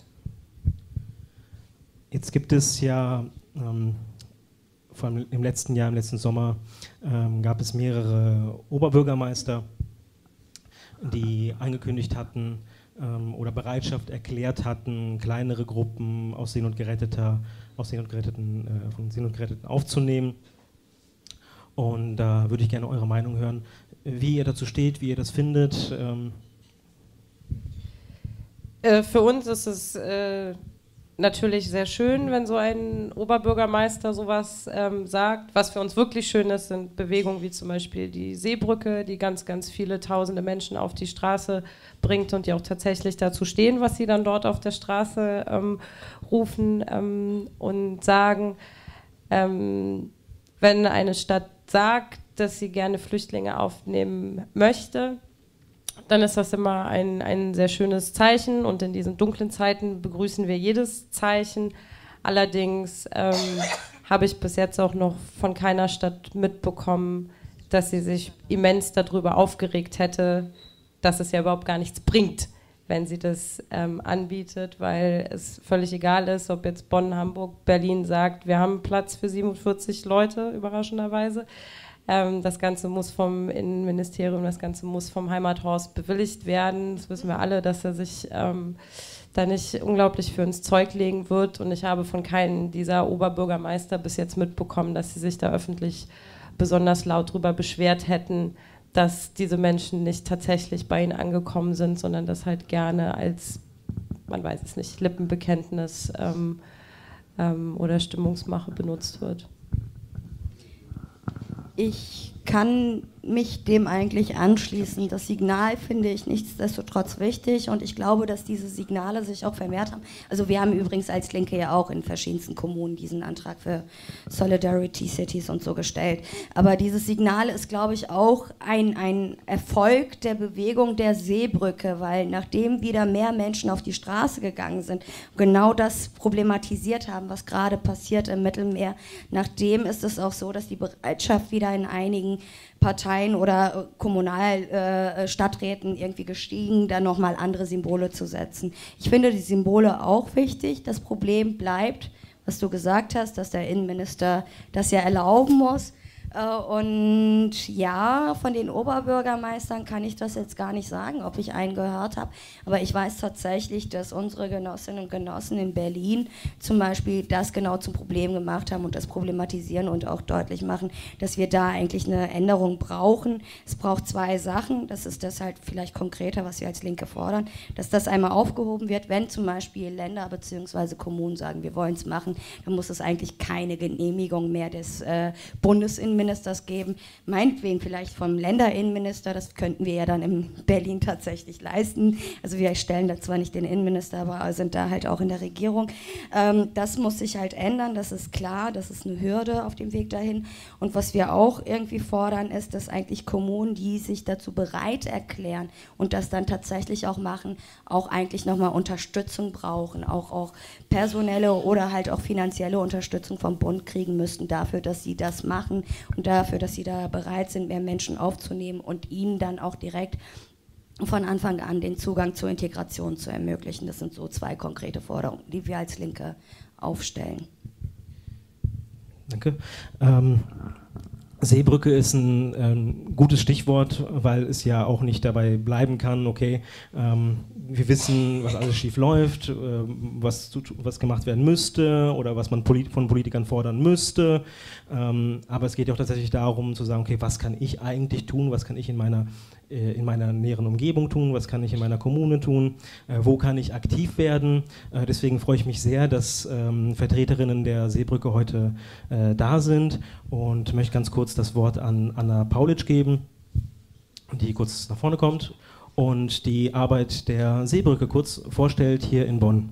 Jetzt gibt es ja, ähm, vor allem im letzten Jahr, im letzten Sommer, ähm, gab es mehrere Oberbürgermeister, die angekündigt hatten, oder Bereitschaft erklärt hatten, kleinere Gruppen aus Seenotgeretteter, aus Seenotgeretteten, äh, von Seenotgeretteten aufzunehmen. Und da äh, würde ich gerne eure Meinung hören, wie ihr dazu steht, wie ihr das findet. Ähm. Äh, für uns ist es äh, natürlich sehr schön, wenn so ein Oberbürgermeister sowas ähm, sagt. Was für uns wirklich schön ist, sind Bewegungen wie zum Beispiel die Seebrücke, die ganz, ganz viele tausende Menschen auf die Straße bringt und die auch tatsächlich dazu stehen, was sie dann dort auf der Straße ähm, rufen ähm, und sagen. Ähm, wenn eine Stadt sagt, dass sie gerne Flüchtlinge aufnehmen möchte, dann ist das immer ein, ein sehr schönes Zeichen und in diesen dunklen Zeiten begrüßen wir jedes Zeichen. Allerdings ähm, habe ich bis jetzt auch noch von keiner Stadt mitbekommen, dass sie sich immens darüber aufgeregt hätte, dass es ja überhaupt gar nichts bringt, wenn sie das ähm, anbietet, weil es völlig egal ist, ob jetzt Bonn, Hamburg, Berlin sagt, wir haben Platz für siebenundvierzig Leute, überraschenderweise. Ähm, das Ganze muss vom Innenministerium, das Ganze muss vom Heimathaus bewilligt werden. Das wissen wir alle, dass er sich ähm, da nicht unglaublich für ins Zeug legen wird. Und ich habe von keinem dieser Oberbürgermeister bis jetzt mitbekommen, dass sie sich da öffentlich besonders laut drüber beschwert hätten, dass diese Menschen nicht tatsächlich bei ihnen angekommen sind, sondern das halt gerne als, man weiß es nicht, Lippenbekenntnis ähm, ähm, oder Stimmungsmache benutzt wird. Ich kann mich dem eigentlich anschließen. Das Signal finde ich nichtsdestotrotz wichtig und ich glaube, dass diese Signale sich auch vermehrt haben. Also wir haben übrigens als Linke ja auch in verschiedensten Kommunen diesen Antrag für Solidarity Cities und so gestellt. Aber dieses Signal ist, glaube ich, auch ein, ein Erfolg der Bewegung der Seebrücke, weil nachdem wieder mehr Menschen auf die Straße gegangen sind, genau das problematisiert haben, was gerade passiert im Mittelmeer, nachdem ist es auch so, dass die Bereitschaft wieder in einigen Parteien oder Kommunalstadträten äh, irgendwie gestiegen, da nochmal andere Symbole zu setzen. Ich finde die Symbole auch wichtig. Das Problem bleibt, was du gesagt hast, dass der Innenminister das ja erlauben muss. Und ja, von den Oberbürgermeistern kann ich das jetzt gar nicht sagen, ob ich einen gehört habe. Aber ich weiß tatsächlich, dass unsere Genossinnen und Genossen in Berlin zum Beispiel das genau zum Problem gemacht haben und das problematisieren und auch deutlich machen, dass wir da eigentlich eine Änderung brauchen. Es braucht zwei Sachen. Das ist das halt vielleicht konkreter, was wir als Linke fordern, dass das einmal aufgehoben wird, wenn zum Beispiel Länder bzw. Kommunen sagen, wir wollen es machen, dann muss es eigentlich keine Genehmigung mehr des äh, Bundesinnenministers Ministers geben, meinetwegen vielleicht vom Länderinnenminister, das könnten wir ja dann in Berlin tatsächlich leisten. Also wir stellen da zwar nicht den Innenminister, aber sind da halt auch in der Regierung. Ähm, das muss sich halt ändern, das ist klar, das ist eine Hürde auf dem Weg dahin. Und was wir auch irgendwie fordern, ist, dass eigentlich Kommunen, die sich dazu bereit erklären und das dann tatsächlich auch machen, auch eigentlich nochmal Unterstützung brauchen, auch, auch personelle oder halt auch finanzielle Unterstützung vom Bund kriegen müssten dafür, dass sie das machen und dafür, dass sie da bereit sind, mehr Menschen aufzunehmen und ihnen dann auch direkt von Anfang an den Zugang zur Integration zu ermöglichen. Das sind so zwei konkrete Forderungen, die wir als Linke aufstellen. Danke. Ähm, Seebrücke ist ein ähm, gutes Stichwort, weil es ja auch nicht dabei bleiben kann, okay, ähm, wir wissen, was alles schief läuft, äh, was, zu, was gemacht werden müsste oder was man polit- von Politikern fordern müsste, ähm, aber es geht ja auch tatsächlich darum zu sagen, okay, was kann ich eigentlich tun, was kann ich in meiner in meiner näheren Umgebung tun, was kann ich in meiner Kommune tun, äh, wo kann ich aktiv werden. Äh, deswegen freue ich mich sehr, dass ähm, Vertreterinnen der Seebrücke heute äh, da sind und möchte ganz kurz das Wort an Anna Paulitsch geben, die kurz nach vorne kommt und die Arbeit der Seebrücke kurz vorstellt hier in Bonn.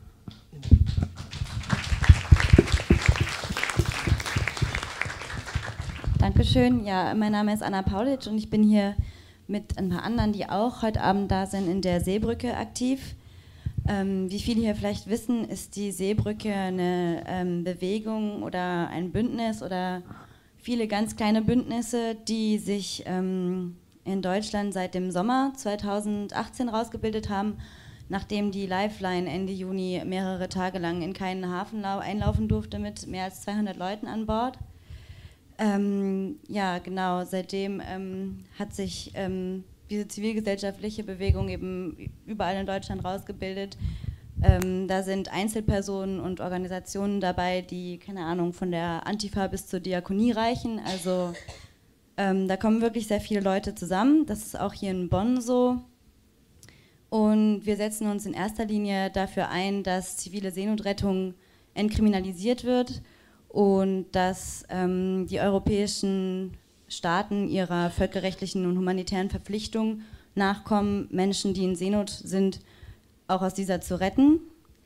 Dankeschön. Ja, mein Name ist Anna Paulitsch und ich bin hier mit ein paar anderen, die auch heute Abend da sind, in der Seebrücke aktiv. Ähm, wie viele hier vielleicht wissen, ist die Seebrücke eine ähm, Bewegung oder ein Bündnis oder viele ganz kleine Bündnisse, die sich ähm, in Deutschland seit dem Sommer zweitausendachtzehn rausgebildet haben, nachdem die Lifeline Ende Juni mehrere Tage lang in keinen Hafen einlaufen durfte mit mehr als zweihundert Leuten an Bord. Ähm, ja, genau, seitdem ähm, hat sich ähm, diese zivilgesellschaftliche Bewegung eben überall in Deutschland rausgebildet. Ähm, da sind Einzelpersonen und Organisationen dabei, die, keine Ahnung, von der Antifa bis zur Diakonie reichen. Also ähm, da kommen wirklich sehr viele Leute zusammen. Das ist auch hier in Bonn so. Und wir setzen uns in erster Linie dafür ein, dass zivile Seenotrettung entkriminalisiert wird und dass ähm, die europäischen Staaten ihrer völkerrechtlichen und humanitären Verpflichtung nachkommen, Menschen, die in Seenot sind, auch aus dieser zu retten.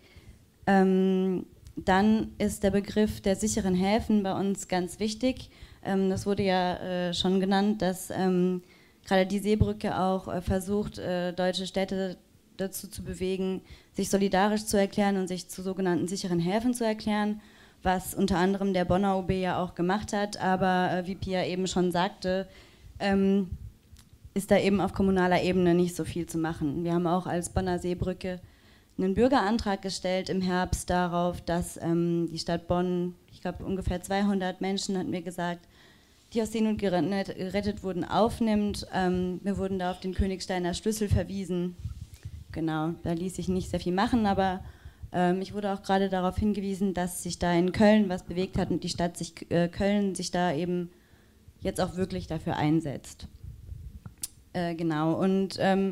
Ähm, dann ist der Begriff der sicheren Häfen bei uns ganz wichtig. Ähm, das wurde ja äh, schon genannt, dass ähm, gerade die Seebrücke auch äh, versucht, äh, deutsche Städte dazu zu bewegen, sich solidarisch zu erklären und sich zu sogenannten sicheren Häfen zu erklären, was unter anderem der Bonner O B ja auch gemacht hat. Aber äh, wie Pia eben schon sagte, ähm, ist da eben auf kommunaler Ebene nicht so viel zu machen. Wir haben auch als Bonner Seebrücke einen Bürgerantrag gestellt im Herbst darauf, dass ähm, die Stadt Bonn, ich glaube ungefähr zweihundert Menschen, hatten wir gesagt, die aus Seenot gerettet, gerettet wurden, aufnimmt. Ähm, wir wurden da auf den Königsteiner Schlüssel verwiesen. Genau, da ließ sich nicht sehr viel machen, aber ähm, ich wurde auch gerade darauf hingewiesen, dass sich da in Köln was bewegt hat und die Stadt sich, äh, Köln sich da eben jetzt auch wirklich dafür einsetzt. Äh, genau, und ähm,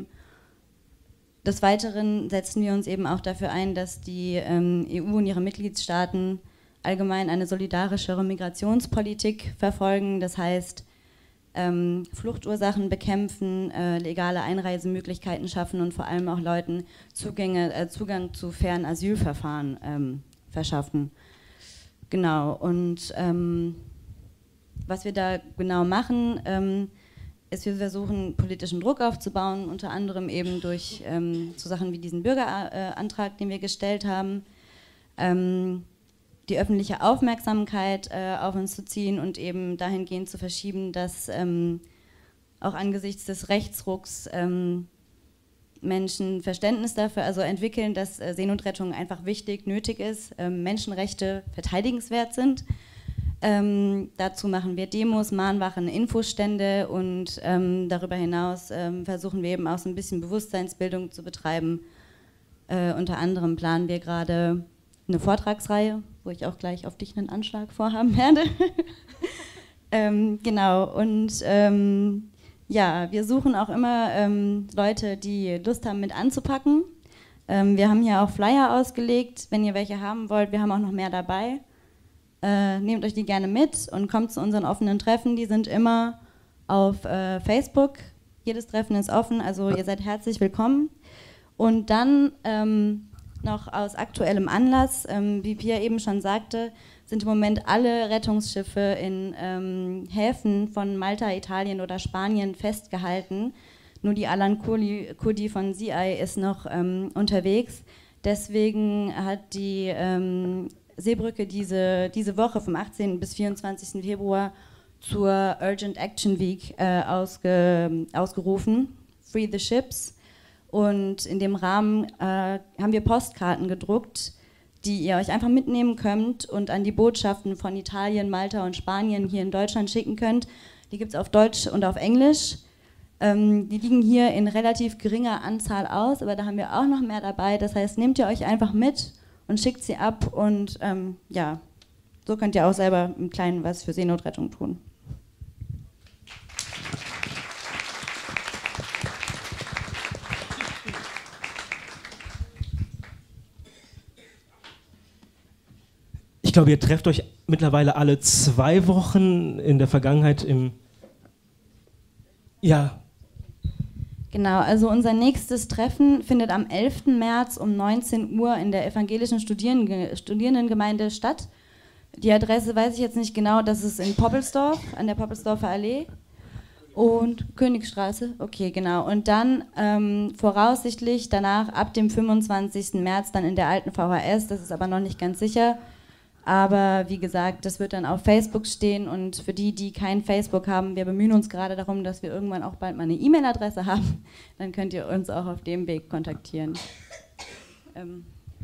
des Weiteren setzen wir uns eben auch dafür ein, dass die ähm, E U und ihre Mitgliedstaaten allgemein eine solidarischere Migrationspolitik verfolgen. Das heißt, ähm, Fluchtursachen bekämpfen, äh, legale Einreisemöglichkeiten schaffen und vor allem auch Leuten Zugänge, äh, Zugang zu fairen Asylverfahren ähm, verschaffen. Genau, und ähm, was wir da genau machen, ähm, ist, wir versuchen, politischen Druck aufzubauen, unter anderem eben durch ähm, so Sachen wie diesen Bürgerantrag, den wir gestellt haben, ähm, die öffentliche Aufmerksamkeit äh, auf uns zu ziehen und eben dahingehend zu verschieben, dass ähm, auch angesichts des Rechtsrucks ähm, Menschen Verständnis dafür, also entwickeln, dass äh, Seenotrettung einfach wichtig, nötig ist, ähm, Menschenrechte verteidigenswert sind. Ähm, dazu machen wir Demos, Mahnwachen, Infostände und ähm, darüber hinaus ähm, versuchen wir eben auch so ein bisschen Bewusstseinsbildung zu betreiben. Äh, unter anderem planen wir gerade eine Vortragsreihe, wo ich auch gleich auf dich einen Anschlag vorhaben werde. ähm, genau, und ähm, ja, wir suchen auch immer ähm, Leute, die Lust haben, mit anzupacken. Ähm, wir haben hier auch Flyer ausgelegt, wenn ihr welche haben wollt, wir haben auch noch mehr dabei. Äh, nehmt euch die gerne mit und kommt zu unseren offenen Treffen. Die sind immer auf äh, Facebook. Jedes Treffen ist offen, also ihr seid herzlich willkommen. Und dann ähm, noch aus aktuellem Anlass, ähm, wie Pia eben schon sagte, sind im Moment alle Rettungsschiffe in ähm, Häfen von Malta, Italien oder Spanien festgehalten. Nur die Alan Kurdi von Sea Eye ist noch ähm, unterwegs. Deswegen hat die ähm, Seebrücke diese, diese Woche vom achtzehnten bis vierundzwanzigsten Februar zur Urgent Action Week äh, ausge, ausgerufen, Free the Ships. Und in dem Rahmen äh, haben wir Postkarten gedruckt, die ihr euch einfach mitnehmen könnt und an die Botschaften von Italien, Malta und Spanien hier in Deutschland schicken könnt. Die gibt es auf Deutsch und auf Englisch. Ähm, die liegen hier in relativ geringer Anzahl aus, aber da haben wir auch noch mehr dabei. Das heißt, nehmt ihr euch einfach mit und schickt sie ab und ähm, ja, so könnt ihr auch selber im Kleinen was für Seenotrettung tun. Ich glaube, ihr trefft euch mittlerweile alle zwei Wochen, in der Vergangenheit im... Ja. Genau, also unser nächstes Treffen findet am elften März um neunzehn Uhr in der evangelischen Studierende- Studierendengemeinde statt. Die Adresse weiß ich jetzt nicht genau, das ist in Poppelsdorf, an der Poppelsdorfer Allee und Königstraße, okay, genau. Und dann ähm, voraussichtlich danach ab dem fünfundzwanzigsten März dann in der alten V H S, das ist aber noch nicht ganz sicher. Aber wie gesagt, das wird dann auf Facebook stehen und für die, die kein Facebook haben, wir bemühen uns gerade darum, dass wir irgendwann auch bald mal eine E-Mail-Adresse haben. Dann könnt ihr uns auch auf dem Weg kontaktieren. Ähm.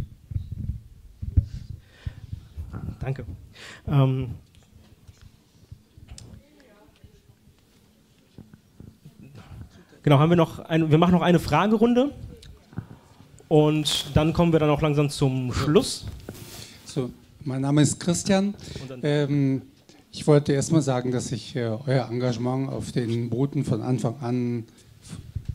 Danke. Ähm genau, haben wir noch eine, wir machen noch eine Fragerunde und dann kommen wir dann auch langsam zum Schluss. So. Mein Name ist Christian. Ähm, ich wollte erst mal sagen, dass ich äh, euer Engagement auf den Booten von Anfang an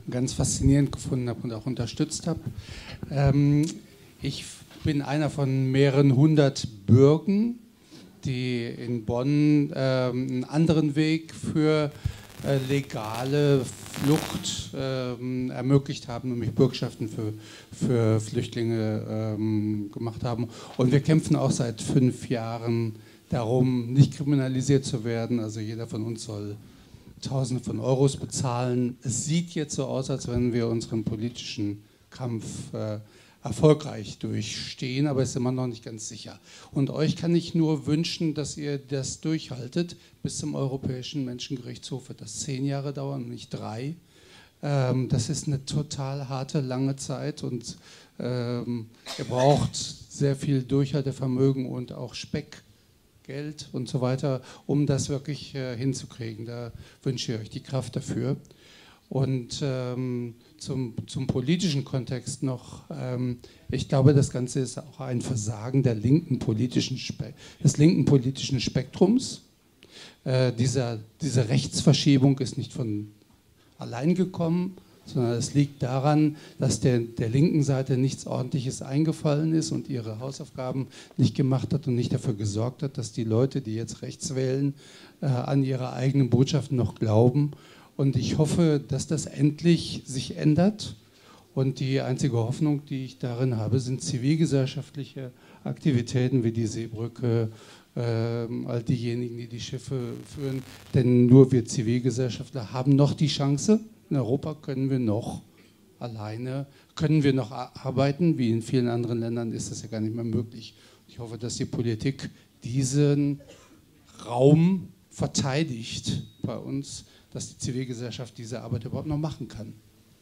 ganz faszinierend gefunden habe und auch unterstützt habe. Ähm, ich bin einer von mehreren hundert Bürgen, die in Bonn ähm, einen anderen Weg für äh, legale Flucht ähm, ermöglicht haben, nämlich Bürgschaften für, für Flüchtlinge ähm, gemacht haben. Und wir kämpfen auch seit fünf Jahren darum, nicht kriminalisiert zu werden. Also jeder von uns soll Tausende von Euros bezahlen. Es sieht jetzt so aus, als wenn wir unseren politischen Kampf äh, erfolgreich durchstehen, aber ist immer noch nicht ganz sicher. Und euch kann ich nur wünschen, dass ihr das durchhaltet. Bis zum Europäischen Menschengerichtshof wird das zehn Jahre dauern, nicht drei. Ähm, das ist eine total harte, lange Zeit und ähm, ihr braucht sehr viel Durchhaltevermögen und auch Speck. Geld und so weiter, um das wirklich äh, hinzukriegen. Da wünsche ich euch die Kraft dafür. Und ähm, zum, zum politischen Kontext noch, ähm, ich glaube, das Ganze ist auch ein Versagen der linken politischen Spe- des linken politischen Spektrums. Äh, dieser, diese Rechtsverschiebung ist nicht von allein gekommen, sondern es liegt daran, dass der, der linken Seite nichts Ordentliches eingefallen ist und ihre Hausaufgaben nicht gemacht hat und nicht dafür gesorgt hat, dass die Leute, die jetzt rechts wählen, äh, an ihre eigenen Botschaften noch glauben. Und ich hoffe, dass das endlich sich ändert. Und die einzige Hoffnung, die ich darin habe, sind zivilgesellschaftliche Aktivitäten wie die Seebrücke, äh, all diejenigen, die die Schiffe führen. Denn nur wir Zivilgesellschaftler haben noch die Chance. In Europa können wir noch alleine, können wir noch arbeiten, wie in vielen anderen Ländern ist das ja gar nicht mehr möglich. Ich hoffe, dass die Politik diesen Raum verteidigt bei uns, dass die Zivilgesellschaft diese Arbeit überhaupt noch machen kann.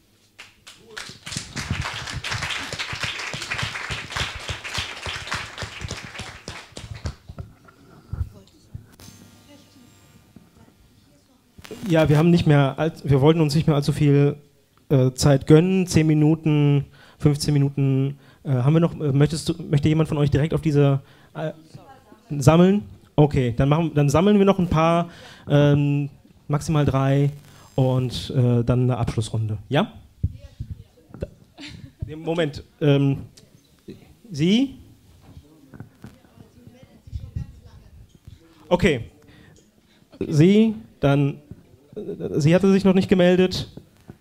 Ja, wir haben nicht mehr, wir wollten uns nicht mehr allzu viel äh, Zeit gönnen. Zehn Minuten, fünfzehn Minuten äh, haben wir noch. Möchtest du, möchte jemand von euch direkt auf diese äh, sammeln? Okay, dann machen, dann sammeln wir noch ein paar, ähm, maximal drei und äh, dann eine Abschlussrunde. Ja? Da, Moment. Ähm, Sie? Okay. Sie, dann. Sie hatte sich noch nicht gemeldet.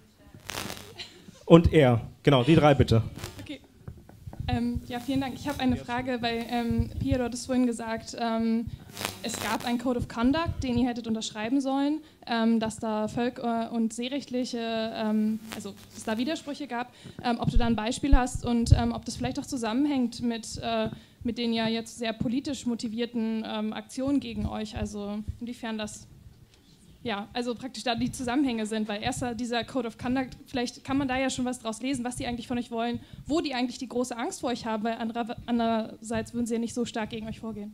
Und er. Genau, die drei bitte. Okay. Ähm, ja, vielen Dank. Ich habe eine Frage, weil ähm, Pia, du hattest vorhin gesagt, ähm, es gab einen Code of Conduct, den ihr hättet unterschreiben sollen, ähm, dass da völker- und seerechtliche, ähm, also dass es da Widersprüche gab. Ähm, ob du da ein Beispiel hast und ähm, ob das vielleicht auch zusammenhängt mit, äh, mit den ja jetzt sehr politisch motivierten ähm, Aktionen gegen euch. Also inwiefern das... Ja, also praktisch da die Zusammenhänge sind, weil erster dieser Code of Conduct, vielleicht kann man da ja schon was draus lesen, was die eigentlich von euch wollen, wo die eigentlich die große Angst vor euch haben, weil andererseits würden sie ja nicht so stark gegen euch vorgehen.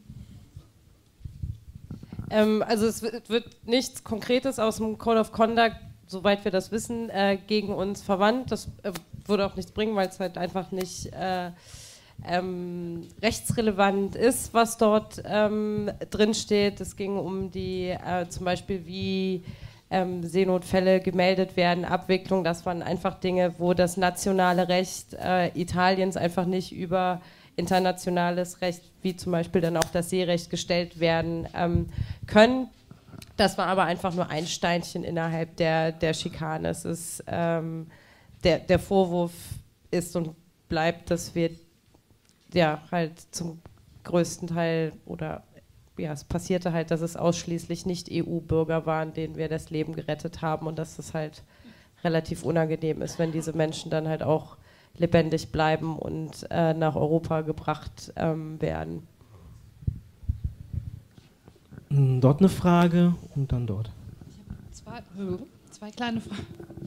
Ähm, also es wird, wird nichts Konkretes aus dem Code of Conduct, soweit wir das wissen, äh, gegen uns verwandt. Das äh, würde auch nichts bringen, weil es halt einfach nicht äh, ähm, rechtsrelevant ist, was dort ähm, drin steht. Es ging um die, äh, zum Beispiel wie ähm, Seenotfälle gemeldet werden, Abwicklung. Das waren einfach Dinge, wo das nationale Recht äh, Italiens einfach nicht über internationales Recht, wie zum Beispiel dann auch das Seerecht, gestellt werden ähm, können. Das war aber einfach nur ein Steinchen innerhalb der, der Schikane. Es ist, ähm, der, der Vorwurf ist und bleibt, dass wir ja halt zum größten Teil oder ja, es passierte halt, dass es ausschließlich nicht-E U-Bürger waren, denen wir das Leben gerettet haben und dass es halt relativ unangenehm ist, wenn diese Menschen dann halt auch lebendig bleiben und äh, nach Europa gebracht ähm, werden. Dort eine Frage und dann dort. Ich habe zwei, zwei kleine Fragen.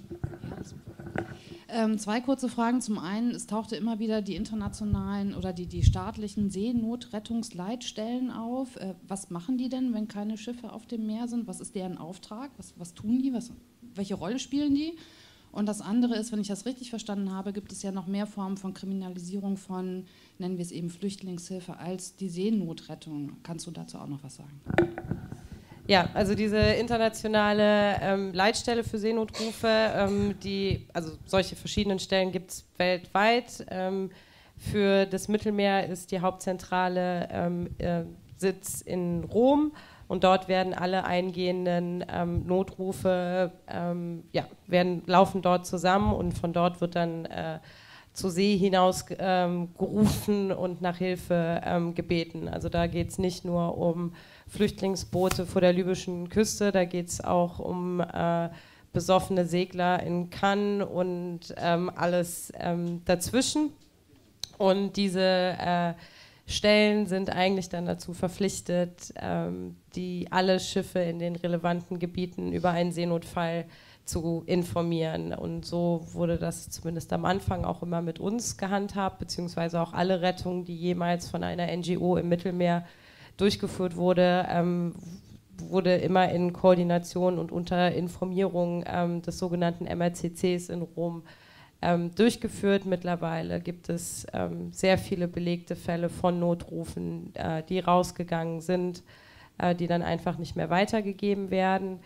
Ähm, zwei kurze Fragen. Zum einen, es tauchte immer wieder die internationalen oder die, die staatlichen Seenotrettungsleitstellen auf. Äh, was machen die denn, wenn keine Schiffe auf dem Meer sind? Was ist deren Auftrag? Was, was tun die? Was, welche Rolle spielen die? Und das andere ist, wenn ich das richtig verstanden habe, gibt es ja noch mehr Formen von Kriminalisierung von, nennen wir es eben Flüchtlingshilfe, als die Seenotrettung. Kannst du dazu auch noch was sagen? Ja, also diese internationale ähm, Leitstelle für Seenotrufe, ähm, die, also solche verschiedenen Stellen gibt es weltweit. Ähm, für das Mittelmeer ist die Hauptzentrale ähm, äh, Sitz in Rom und dort werden alle eingehenden ähm, Notrufe, ähm, ja, werden, laufen dort zusammen und von dort wird dann äh, zur See hinaus ähm, gerufen und nach Hilfe ähm, gebeten. Also da geht es nicht nur um Flüchtlingsboote vor der libyschen Küste, da geht es auch um äh, besoffene Segler in Cannes und ähm, alles ähm, dazwischen. Und diese äh, Stellen sind eigentlich dann dazu verpflichtet, ähm, die alle Schiffe in den relevanten Gebieten über einen Seenotfall zu informieren. Und so wurde das zumindest am Anfang auch immer mit uns gehandhabt, beziehungsweise auch alle Rettungen, die jemals von einer N G O im Mittelmeer durchgeführt wurde, ähm, wurde immer in Koordination und unter Informierung ähm, des sogenannten M R C Cs in Rom ähm, durchgeführt. Mittlerweile gibt es ähm, sehr viele belegte Fälle von Notrufen, äh, die rausgegangen sind, äh, die dann einfach nicht mehr weitergegeben werden.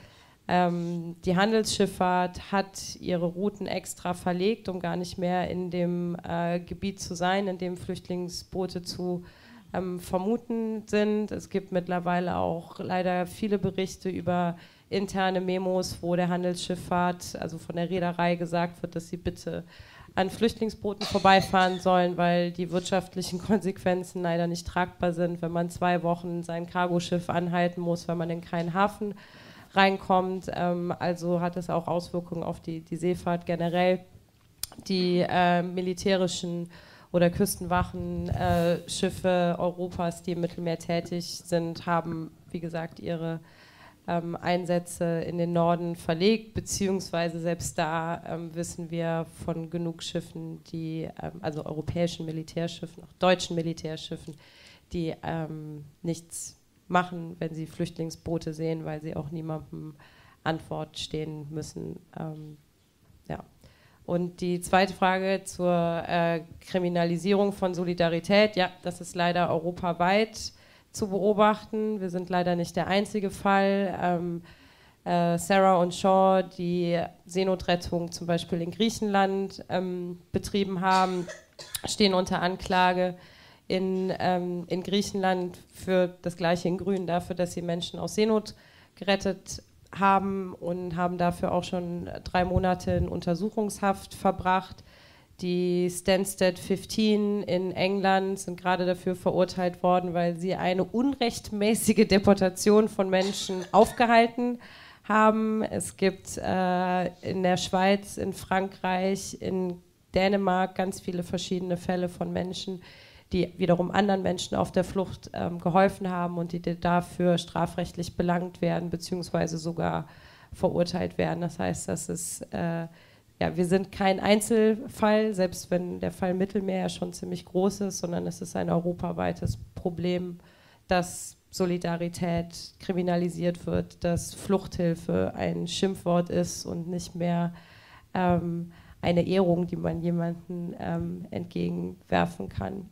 Ähm, die Handelsschifffahrt hat ihre Routen extra verlegt, um gar nicht mehr in dem äh, Gebiet zu sein, in dem Flüchtlingsboote zu ähm, vermuten sind. Es gibt mittlerweile auch leider viele Berichte über interne Memos, wo der Handelsschifffahrt, also von der Reederei, gesagt wird, dass sie bitte an Flüchtlingsbooten vorbeifahren sollen, weil die wirtschaftlichen Konsequenzen leider nicht tragbar sind, wenn man zwei Wochen sein Cargoschiff anhalten muss, weil man in keinen Hafen reinkommt. Ähm, also hat es auch Auswirkungen auf die, die Seefahrt generell. Die äh, militärischen oder Küstenwachen-Schiffe äh, Europas, die im Mittelmeer tätig sind, haben, wie gesagt, ihre ähm, Einsätze in den Norden verlegt, beziehungsweise selbst da ähm, wissen wir von genug Schiffen, die, ähm, also europäischen Militärschiffen, auch deutschen Militärschiffen, die ähm, nichts machen, wenn sie Flüchtlingsboote sehen, weil sie auch niemandem Antwort stehen müssen. Ähm, ja. Und die zweite Frage zur äh, Kriminalisierung von Solidarität, ja, das ist leider europaweit zu beobachten. Wir sind leider nicht der einzige Fall. Ähm, äh, Sarah und Shaw, die Seenotrettung zum Beispiel in Griechenland ähm, betrieben haben, stehen unter Anklage. In, ähm, in Griechenland für das Gleiche in Grün, dafür, dass sie Menschen aus Seenot gerettet haben und haben dafür auch schon drei Monate in Untersuchungshaft verbracht. Die Stansted fünfzehn in England sind gerade dafür verurteilt worden, weil sie eine unrechtmäßige Deportation von Menschen aufgehalten haben. Es gibt äh, in der Schweiz, in Frankreich, in Dänemark ganz viele verschiedene Fälle von Menschen, die wiederum anderen Menschen auf der Flucht ähm, geholfen haben und die dafür strafrechtlich belangt werden, beziehungsweise sogar verurteilt werden. Das heißt, das ist, äh, ja, wir sind kein Einzelfall, selbst wenn der Fall Mittelmeer ja schon ziemlich groß ist, sondern es ist ein europaweites Problem, dass Solidarität kriminalisiert wird, dass Fluchthilfe ein Schimpfwort ist und nicht mehr ähm, eine Ehrung, die man jemandem ähm, entgegenwerfen kann.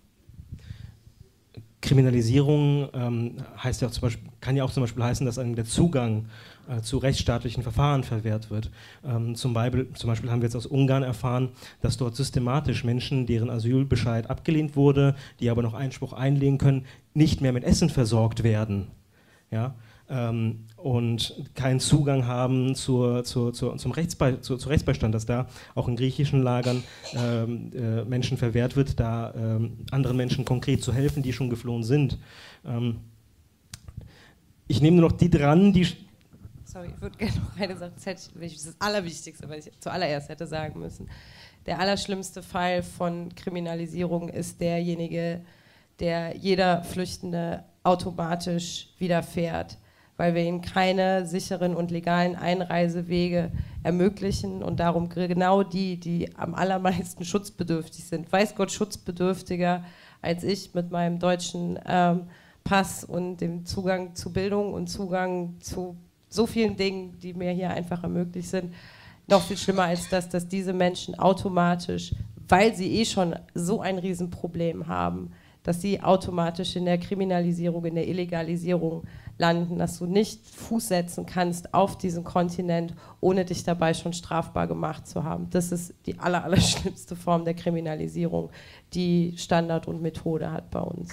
Kriminalisierung ähm, heißt ja auch zum Beispiel, kann ja auch zum Beispiel heißen, dass einem der Zugang äh, zu rechtsstaatlichen Verfahren verwehrt wird. Ähm, zum, Beispiel, zum Beispiel haben wir jetzt aus Ungarn erfahren, dass dort systematisch Menschen, deren Asylbescheid abgelehnt wurde, die aber noch Einspruch einlegen können, nicht mehr mit Essen versorgt werden. Ja? Ähm, und keinen Zugang haben zur, zur, zur, zum Rechtsbe zur, zur Rechtsbeistand, dass da auch in griechischen Lagern ähm, äh, Menschen verwehrt wird, da ähm, anderen Menschen konkret zu helfen, die schon geflohen sind. Ähm, ich nehme nur noch die dran, die... Sorry, ich würde gerne noch eine Sache, das ist das Allerwichtigste, was ich zuallererst hätte sagen müssen. Der allerschlimmste Fall von Kriminalisierung ist derjenige, der jeder Flüchtende automatisch widerfährt, weil wir ihnen keine sicheren und legalen Einreisewege ermöglichen und darum genau die, die am allermeisten schutzbedürftig sind, weiß Gott schutzbedürftiger als ich mit meinem deutschen ähm, Pass und dem Zugang zu Bildung und Zugang zu so vielen Dingen, die mir hier einfach ermöglicht sind, noch viel schlimmer als das, dass diese Menschen automatisch, weil sie eh schon so ein Riesenproblem haben, dass sie automatisch in der Kriminalisierung, in der Illegalisierung landen, dass du nicht Fuß setzen kannst auf diesen Kontinent, ohne dich dabei schon strafbar gemacht zu haben. Das ist die aller, aller schlimmste Form der Kriminalisierung, die Standard und Methode hat bei uns.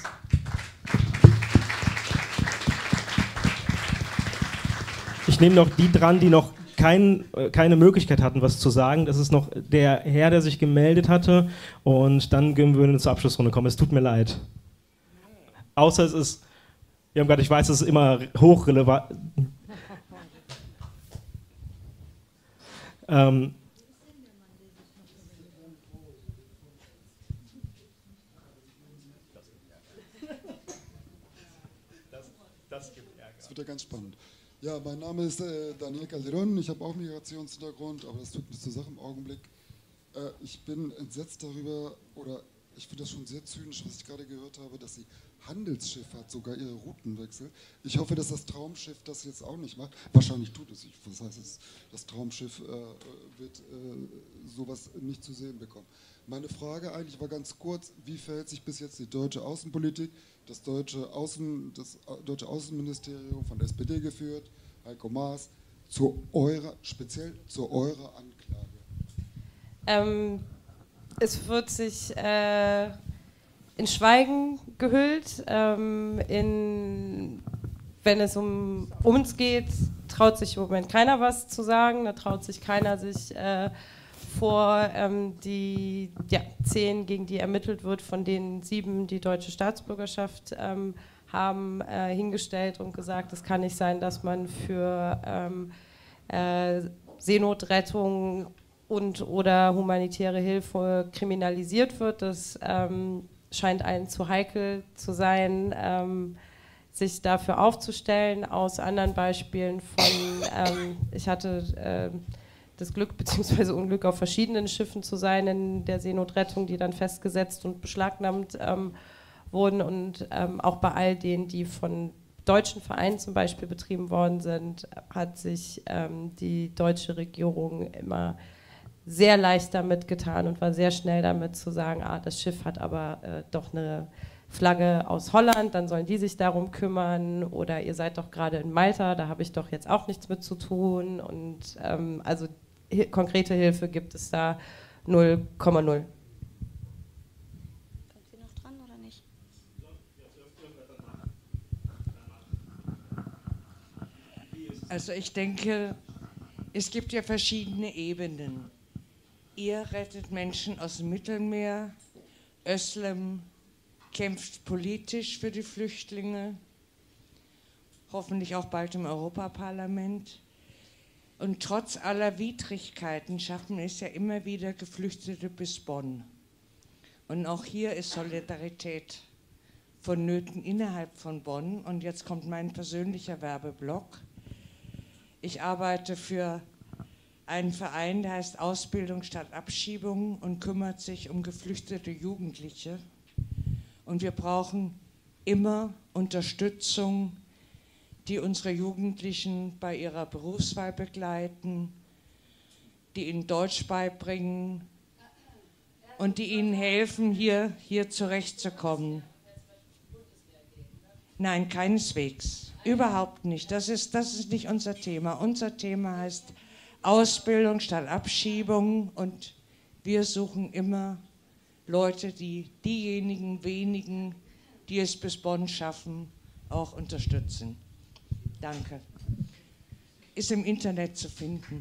Ich nehme noch die dran, die noch kein, keine Möglichkeit hatten, was zu sagen. Das ist noch der Herr, der sich gemeldet hatte. Und dann würden wir zur Abschlussrunde kommen. Es tut mir leid. Außer es ist, wir haben gerade, ich weiß, es ist immer hochrelevant. ähm, Das wird ja ganz spannend. Ja, mein Name ist äh, Daniel Calderon, ich habe auch Migrationshintergrund, aber das tut nichts zur Sache im Augenblick. Äh, ich bin entsetzt darüber, oder ich finde das schon sehr zynisch, was ich gerade gehört habe, dass die Handelsschifffahrt sogar ihre Routen wechselt. Ich hoffe, dass das Traumschiff das jetzt auch nicht macht. Wahrscheinlich tut es. Ich, das heißt, es, das Traumschiff äh, wird äh, sowas nicht zu sehen bekommen. Meine Frage eigentlich war ganz kurz, wie verhält sich bis jetzt die deutsche Außenpolitik, das deutsche, Außen, das deutsche Außenministerium von der S P D geführt, Heiko Maas, zu eurer, speziell zu eurer Anklage? Ähm, es wird sich äh, in Schweigen gehüllt. Ähm, in, wenn es um uns geht, traut sich im Moment keiner was zu sagen. Da traut sich keiner sich äh, vor ähm, die ja, zehn, gegen die ermittelt wird, von denen sieben die deutsche Staatsbürgerschaft ähm, haben, äh, hingestellt und gesagt, es kann nicht sein, dass man für ähm, äh, Seenotrettung und oder humanitäre Hilfe kriminalisiert wird. Das ähm, scheint allen zu heikel zu sein, ähm, sich dafür aufzustellen. Aus anderen Beispielen von, ähm, ich hatte äh, das Glück bzw. Unglück, auf verschiedenen Schiffen zu sein in der Seenotrettung, die dann festgesetzt und beschlagnahmt ähm, wurden. Und ähm, auch bei all denen, die von deutschen Vereinen zum Beispiel betrieben worden sind, hat sich ähm, die deutsche Regierung immer sehr leicht damit getan und war sehr schnell damit zu sagen, ah, das Schiff hat aber äh, doch eine Flagge aus Holland, dann sollen die sich darum kümmern, oder ihr seid doch gerade in Malta, da habe ich doch jetzt auch nichts mit zu tun. Und ähm, also hi- konkrete Hilfe gibt es da null Komma null. Kommt sie noch dran oder nicht? Also ich denke, es gibt ja verschiedene Ebenen. Ihr rettet Menschen aus dem Mittelmeer, Özlem kämpft politisch für die Flüchtlinge, hoffentlich auch bald im Europaparlament. Und trotz aller Widrigkeiten schaffen es ja immer wieder Geflüchtete bis Bonn. Und auch hier ist Solidarität vonnöten innerhalb von Bonn. Und jetzt kommt mein persönlicher Werbeblock. Ich arbeite für einen Verein, der heißt Ausbildung statt Abschiebung und kümmert sich um geflüchtete Jugendliche. Und wir brauchen immer Unterstützung, die unsere Jugendlichen bei ihrer Berufswahl begleiten, die ihnen Deutsch beibringen und die ihnen helfen, hier, hier zurechtzukommen. Nein, keineswegs. Überhaupt nicht. Das ist, das ist nicht unser Thema. Unser Thema heißt Ausbildung statt Abschiebung, und wir suchen immer Leute, die diejenigen wenigen, die es bis Bonn schaffen, auch unterstützen. Danke. Ist im Internet zu finden.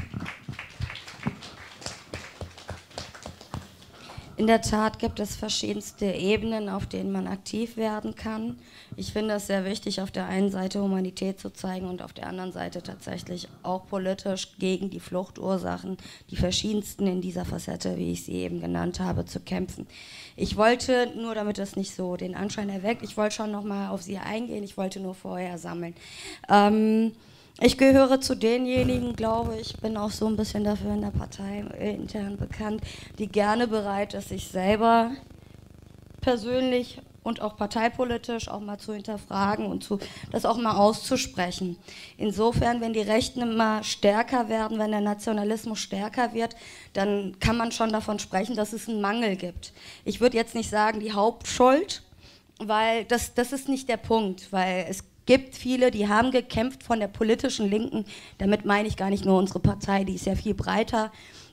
In der Tat gibt es verschiedenste Ebenen, auf denen man aktiv werden kann. Ich finde es sehr wichtig, auf der einen Seite Humanität zu zeigen und auf der anderen Seite tatsächlich auch politisch gegen die Fluchtursachen, die verschiedensten in dieser Facette, wie ich sie eben genannt habe, zu kämpfen. Ich wollte, nur damit das nicht so den Anschein erweckt, ich wollte schon nochmal auf Sie eingehen, ich wollte nur vorher sammeln. Ähm, Ich gehöre zu denjenigen, glaube ich, bin auch so ein bisschen dafür in der Partei intern bekannt, die gerne bereit ist, sich selber persönlich und auch parteipolitisch auch mal zu hinterfragen und zu, das auch mal auszusprechen. Insofern, wenn die Rechten immer stärker werden, wenn der Nationalismus stärker wird, dann kann man schon davon sprechen, dass es einen Mangel gibt. Ich würde jetzt nicht sagen, die Hauptschuld, weil das, das ist nicht der Punkt, weil es gibt viele, die haben gekämpft von der politischen Linken. Damit meine ich gar nicht nur unsere Partei, die ist ja viel breiter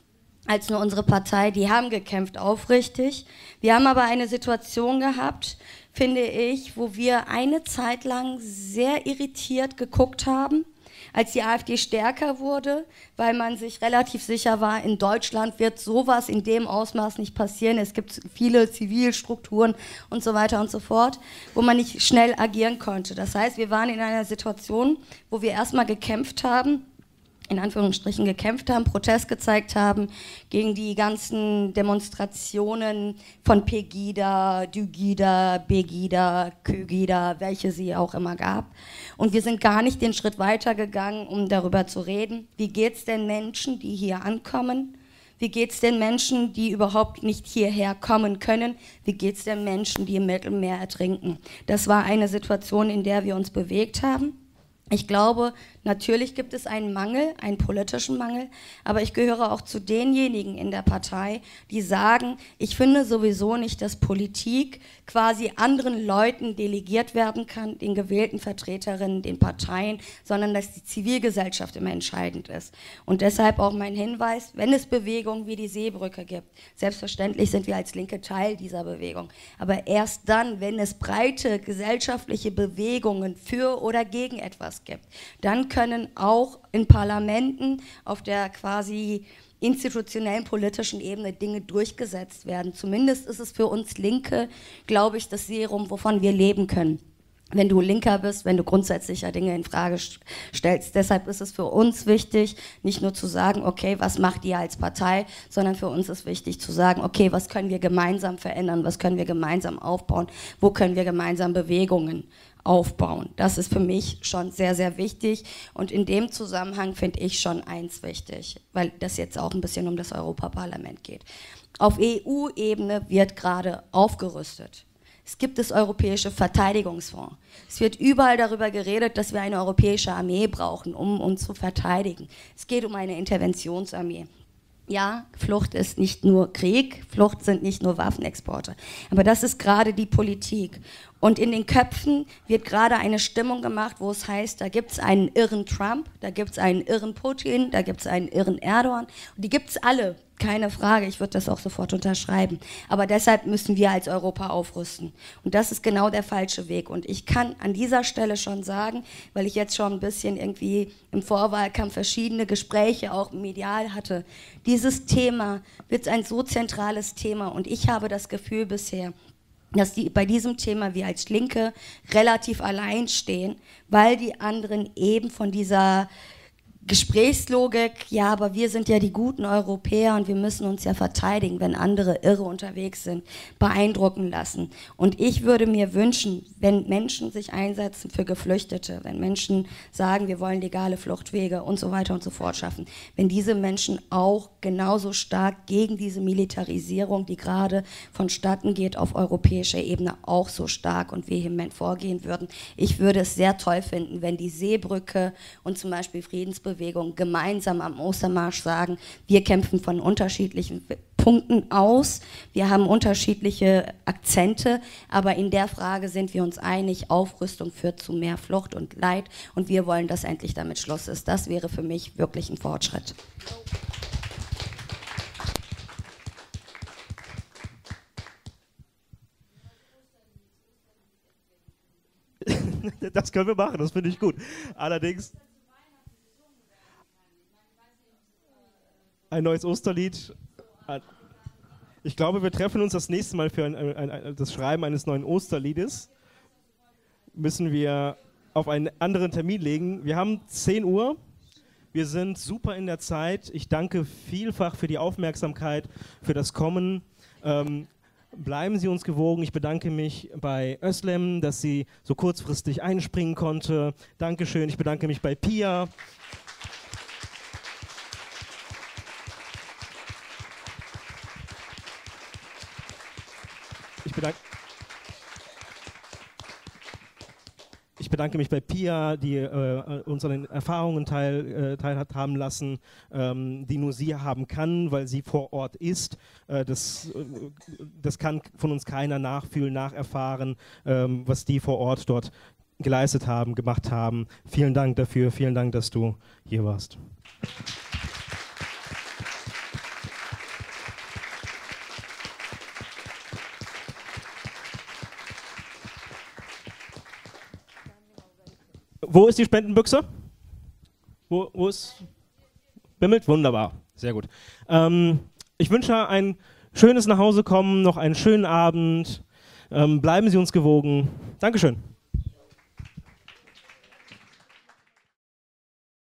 als nur unsere Partei. Die haben gekämpft, aufrichtig. Wir haben aber eine Situation gehabt, finde ich, wo wir eine Zeit lang sehr irritiert geguckt haben, als die AfD stärker wurde, weil man sich relativ sicher war, in Deutschland wird sowas in dem Ausmaß nicht passieren. Es gibt viele Zivilstrukturen und so weiter und so fort, wo man nicht schnell agieren konnte. Das heißt, wir waren in einer Situation, wo wir erstmal gekämpft haben, in Anführungsstrichen gekämpft haben, Protest gezeigt haben gegen die ganzen Demonstrationen von Pegida, Dugida, Begida, Kygida, welche sie auch immer gab. Und wir sind gar nicht den Schritt weiter gegangen, um darüber zu reden. Wie geht es den Menschen, die hier ankommen? Wie geht es den Menschen, die überhaupt nicht hierher kommen können? Wie geht es den Menschen, die im Mittelmeer ertrinken? Das war eine Situation, in der wir uns bewegt haben. Ich glaube, natürlich gibt es einen Mangel, einen politischen Mangel, aber ich gehöre auch zu denjenigen in der Partei, die sagen, ich finde sowieso nicht, dass Politik quasi anderen Leuten delegiert werden kann, den gewählten Vertreterinnen, den Parteien, sondern dass die Zivilgesellschaft immer entscheidend ist. Und deshalb auch mein Hinweis, wenn es Bewegungen wie die Seebrücke gibt, selbstverständlich sind wir als Linke Teil dieser Bewegung, aber erst dann, wenn es breite gesellschaftliche Bewegungen für oder gegen etwas gibt, dann können auch in Parlamenten auf der quasi institutionellen politischen Ebene Dinge durchgesetzt werden. Zumindest ist es für uns Linke, glaube ich, das Serum, wovon wir leben können. Wenn du Linker bist, wenn du grundsätzlich ja Dinge in Frage stellst. Deshalb ist es für uns wichtig, nicht nur zu sagen, okay, was macht ihr als Partei, sondern für uns ist wichtig zu sagen, okay, was können wir gemeinsam verändern, was können wir gemeinsam aufbauen, wo können wir gemeinsam Bewegungen aufbauen. Das ist für mich schon sehr, sehr wichtig und in dem Zusammenhang finde ich schon eins wichtig, weil das jetzt auch ein bisschen um das Europaparlament geht. Auf E U-Ebene wird gerade aufgerüstet. Es gibt das Europäische Verteidigungsfonds. Es wird überall darüber geredet, dass wir eine europäische Armee brauchen, um uns zu verteidigen. Es geht um eine Interventionsarmee. Ja, Flucht ist nicht nur Krieg, Flucht sind nicht nur Waffenexporte. Aber das ist gerade die Politik. Und in den Köpfen wird gerade eine Stimmung gemacht, wo es heißt, da gibt es einen irren Trump, da gibt es einen irren Putin, da gibt es einen irren Erdogan. Und die gibt es alle, keine Frage, ich würde das auch sofort unterschreiben. Aber deshalb müssen wir als Europa aufrüsten. Und das ist genau der falsche Weg. Und ich kann an dieser Stelle schon sagen, weil ich jetzt schon ein bisschen irgendwie im Vorwahlkampf verschiedene Gespräche auch medial hatte, dieses Thema wird ein so zentrales Thema. Und ich habe das Gefühl bisher, dass die bei diesem Thema wir als Linke relativ allein stehen, weil die anderen eben von dieser Gesprächslogik, ja, aber wir sind ja die guten Europäer und wir müssen uns ja verteidigen, wenn andere irre unterwegs sind, beeindrucken lassen. Und ich würde mir wünschen, wenn Menschen sich einsetzen für Geflüchtete, wenn Menschen sagen, wir wollen legale Fluchtwege und so weiter und so fort schaffen, wenn diese Menschen auch genauso stark gegen diese Militarisierung, die gerade vonstatten geht auf europäischer Ebene, auch so stark und vehement vorgehen würden. Ich würde es sehr toll finden, wenn die Seebrücke und zum Beispiel Friedensbewegung gemeinsam am Ostermarsch sagen, wir kämpfen von unterschiedlichen Punkten aus, wir haben unterschiedliche Akzente, aber in der Frage sind wir uns einig, Aufrüstung führt zu mehr Flucht und Leid und wir wollen, dass endlich damit Schluss ist. Das wäre für mich wirklich ein Fortschritt. Das können wir machen, das finde ich gut. Allerdings ein neues Osterlied. Ich glaube, wir treffen uns das nächste Mal für ein, ein, ein, das Schreiben eines neuen Osterliedes. Müssen wir auf einen anderen Termin legen. Wir haben zehn Uhr. Wir sind super in der Zeit. Ich danke vielfach für die Aufmerksamkeit, für das Kommen. Ähm, bleiben Sie uns gewogen. Ich bedanke mich bei Özlem, dass sie so kurzfristig einspringen konnte. Dankeschön. Ich bedanke mich bei Pia. Ich bedanke, ich bedanke mich bei Pia, die äh, uns an den Erfahrungen teil, äh, teilhat haben lassen, ähm, die nur sie haben kann, weil sie vor Ort ist. Äh, das, äh, das kann von uns keiner nachfühlen, nacherfahren, ähm, was die vor Ort dort geleistet haben, gemacht haben. Vielen Dank dafür, vielen Dank, dass du hier warst. Wo ist die Spendenbüchse? Wo, wo ist? Bimmelt? Wunderbar, sehr gut. Ähm, ich wünsche ein schönes Nachhausekommen, noch einen schönen Abend. Ähm, bleiben Sie uns gewogen. Dankeschön.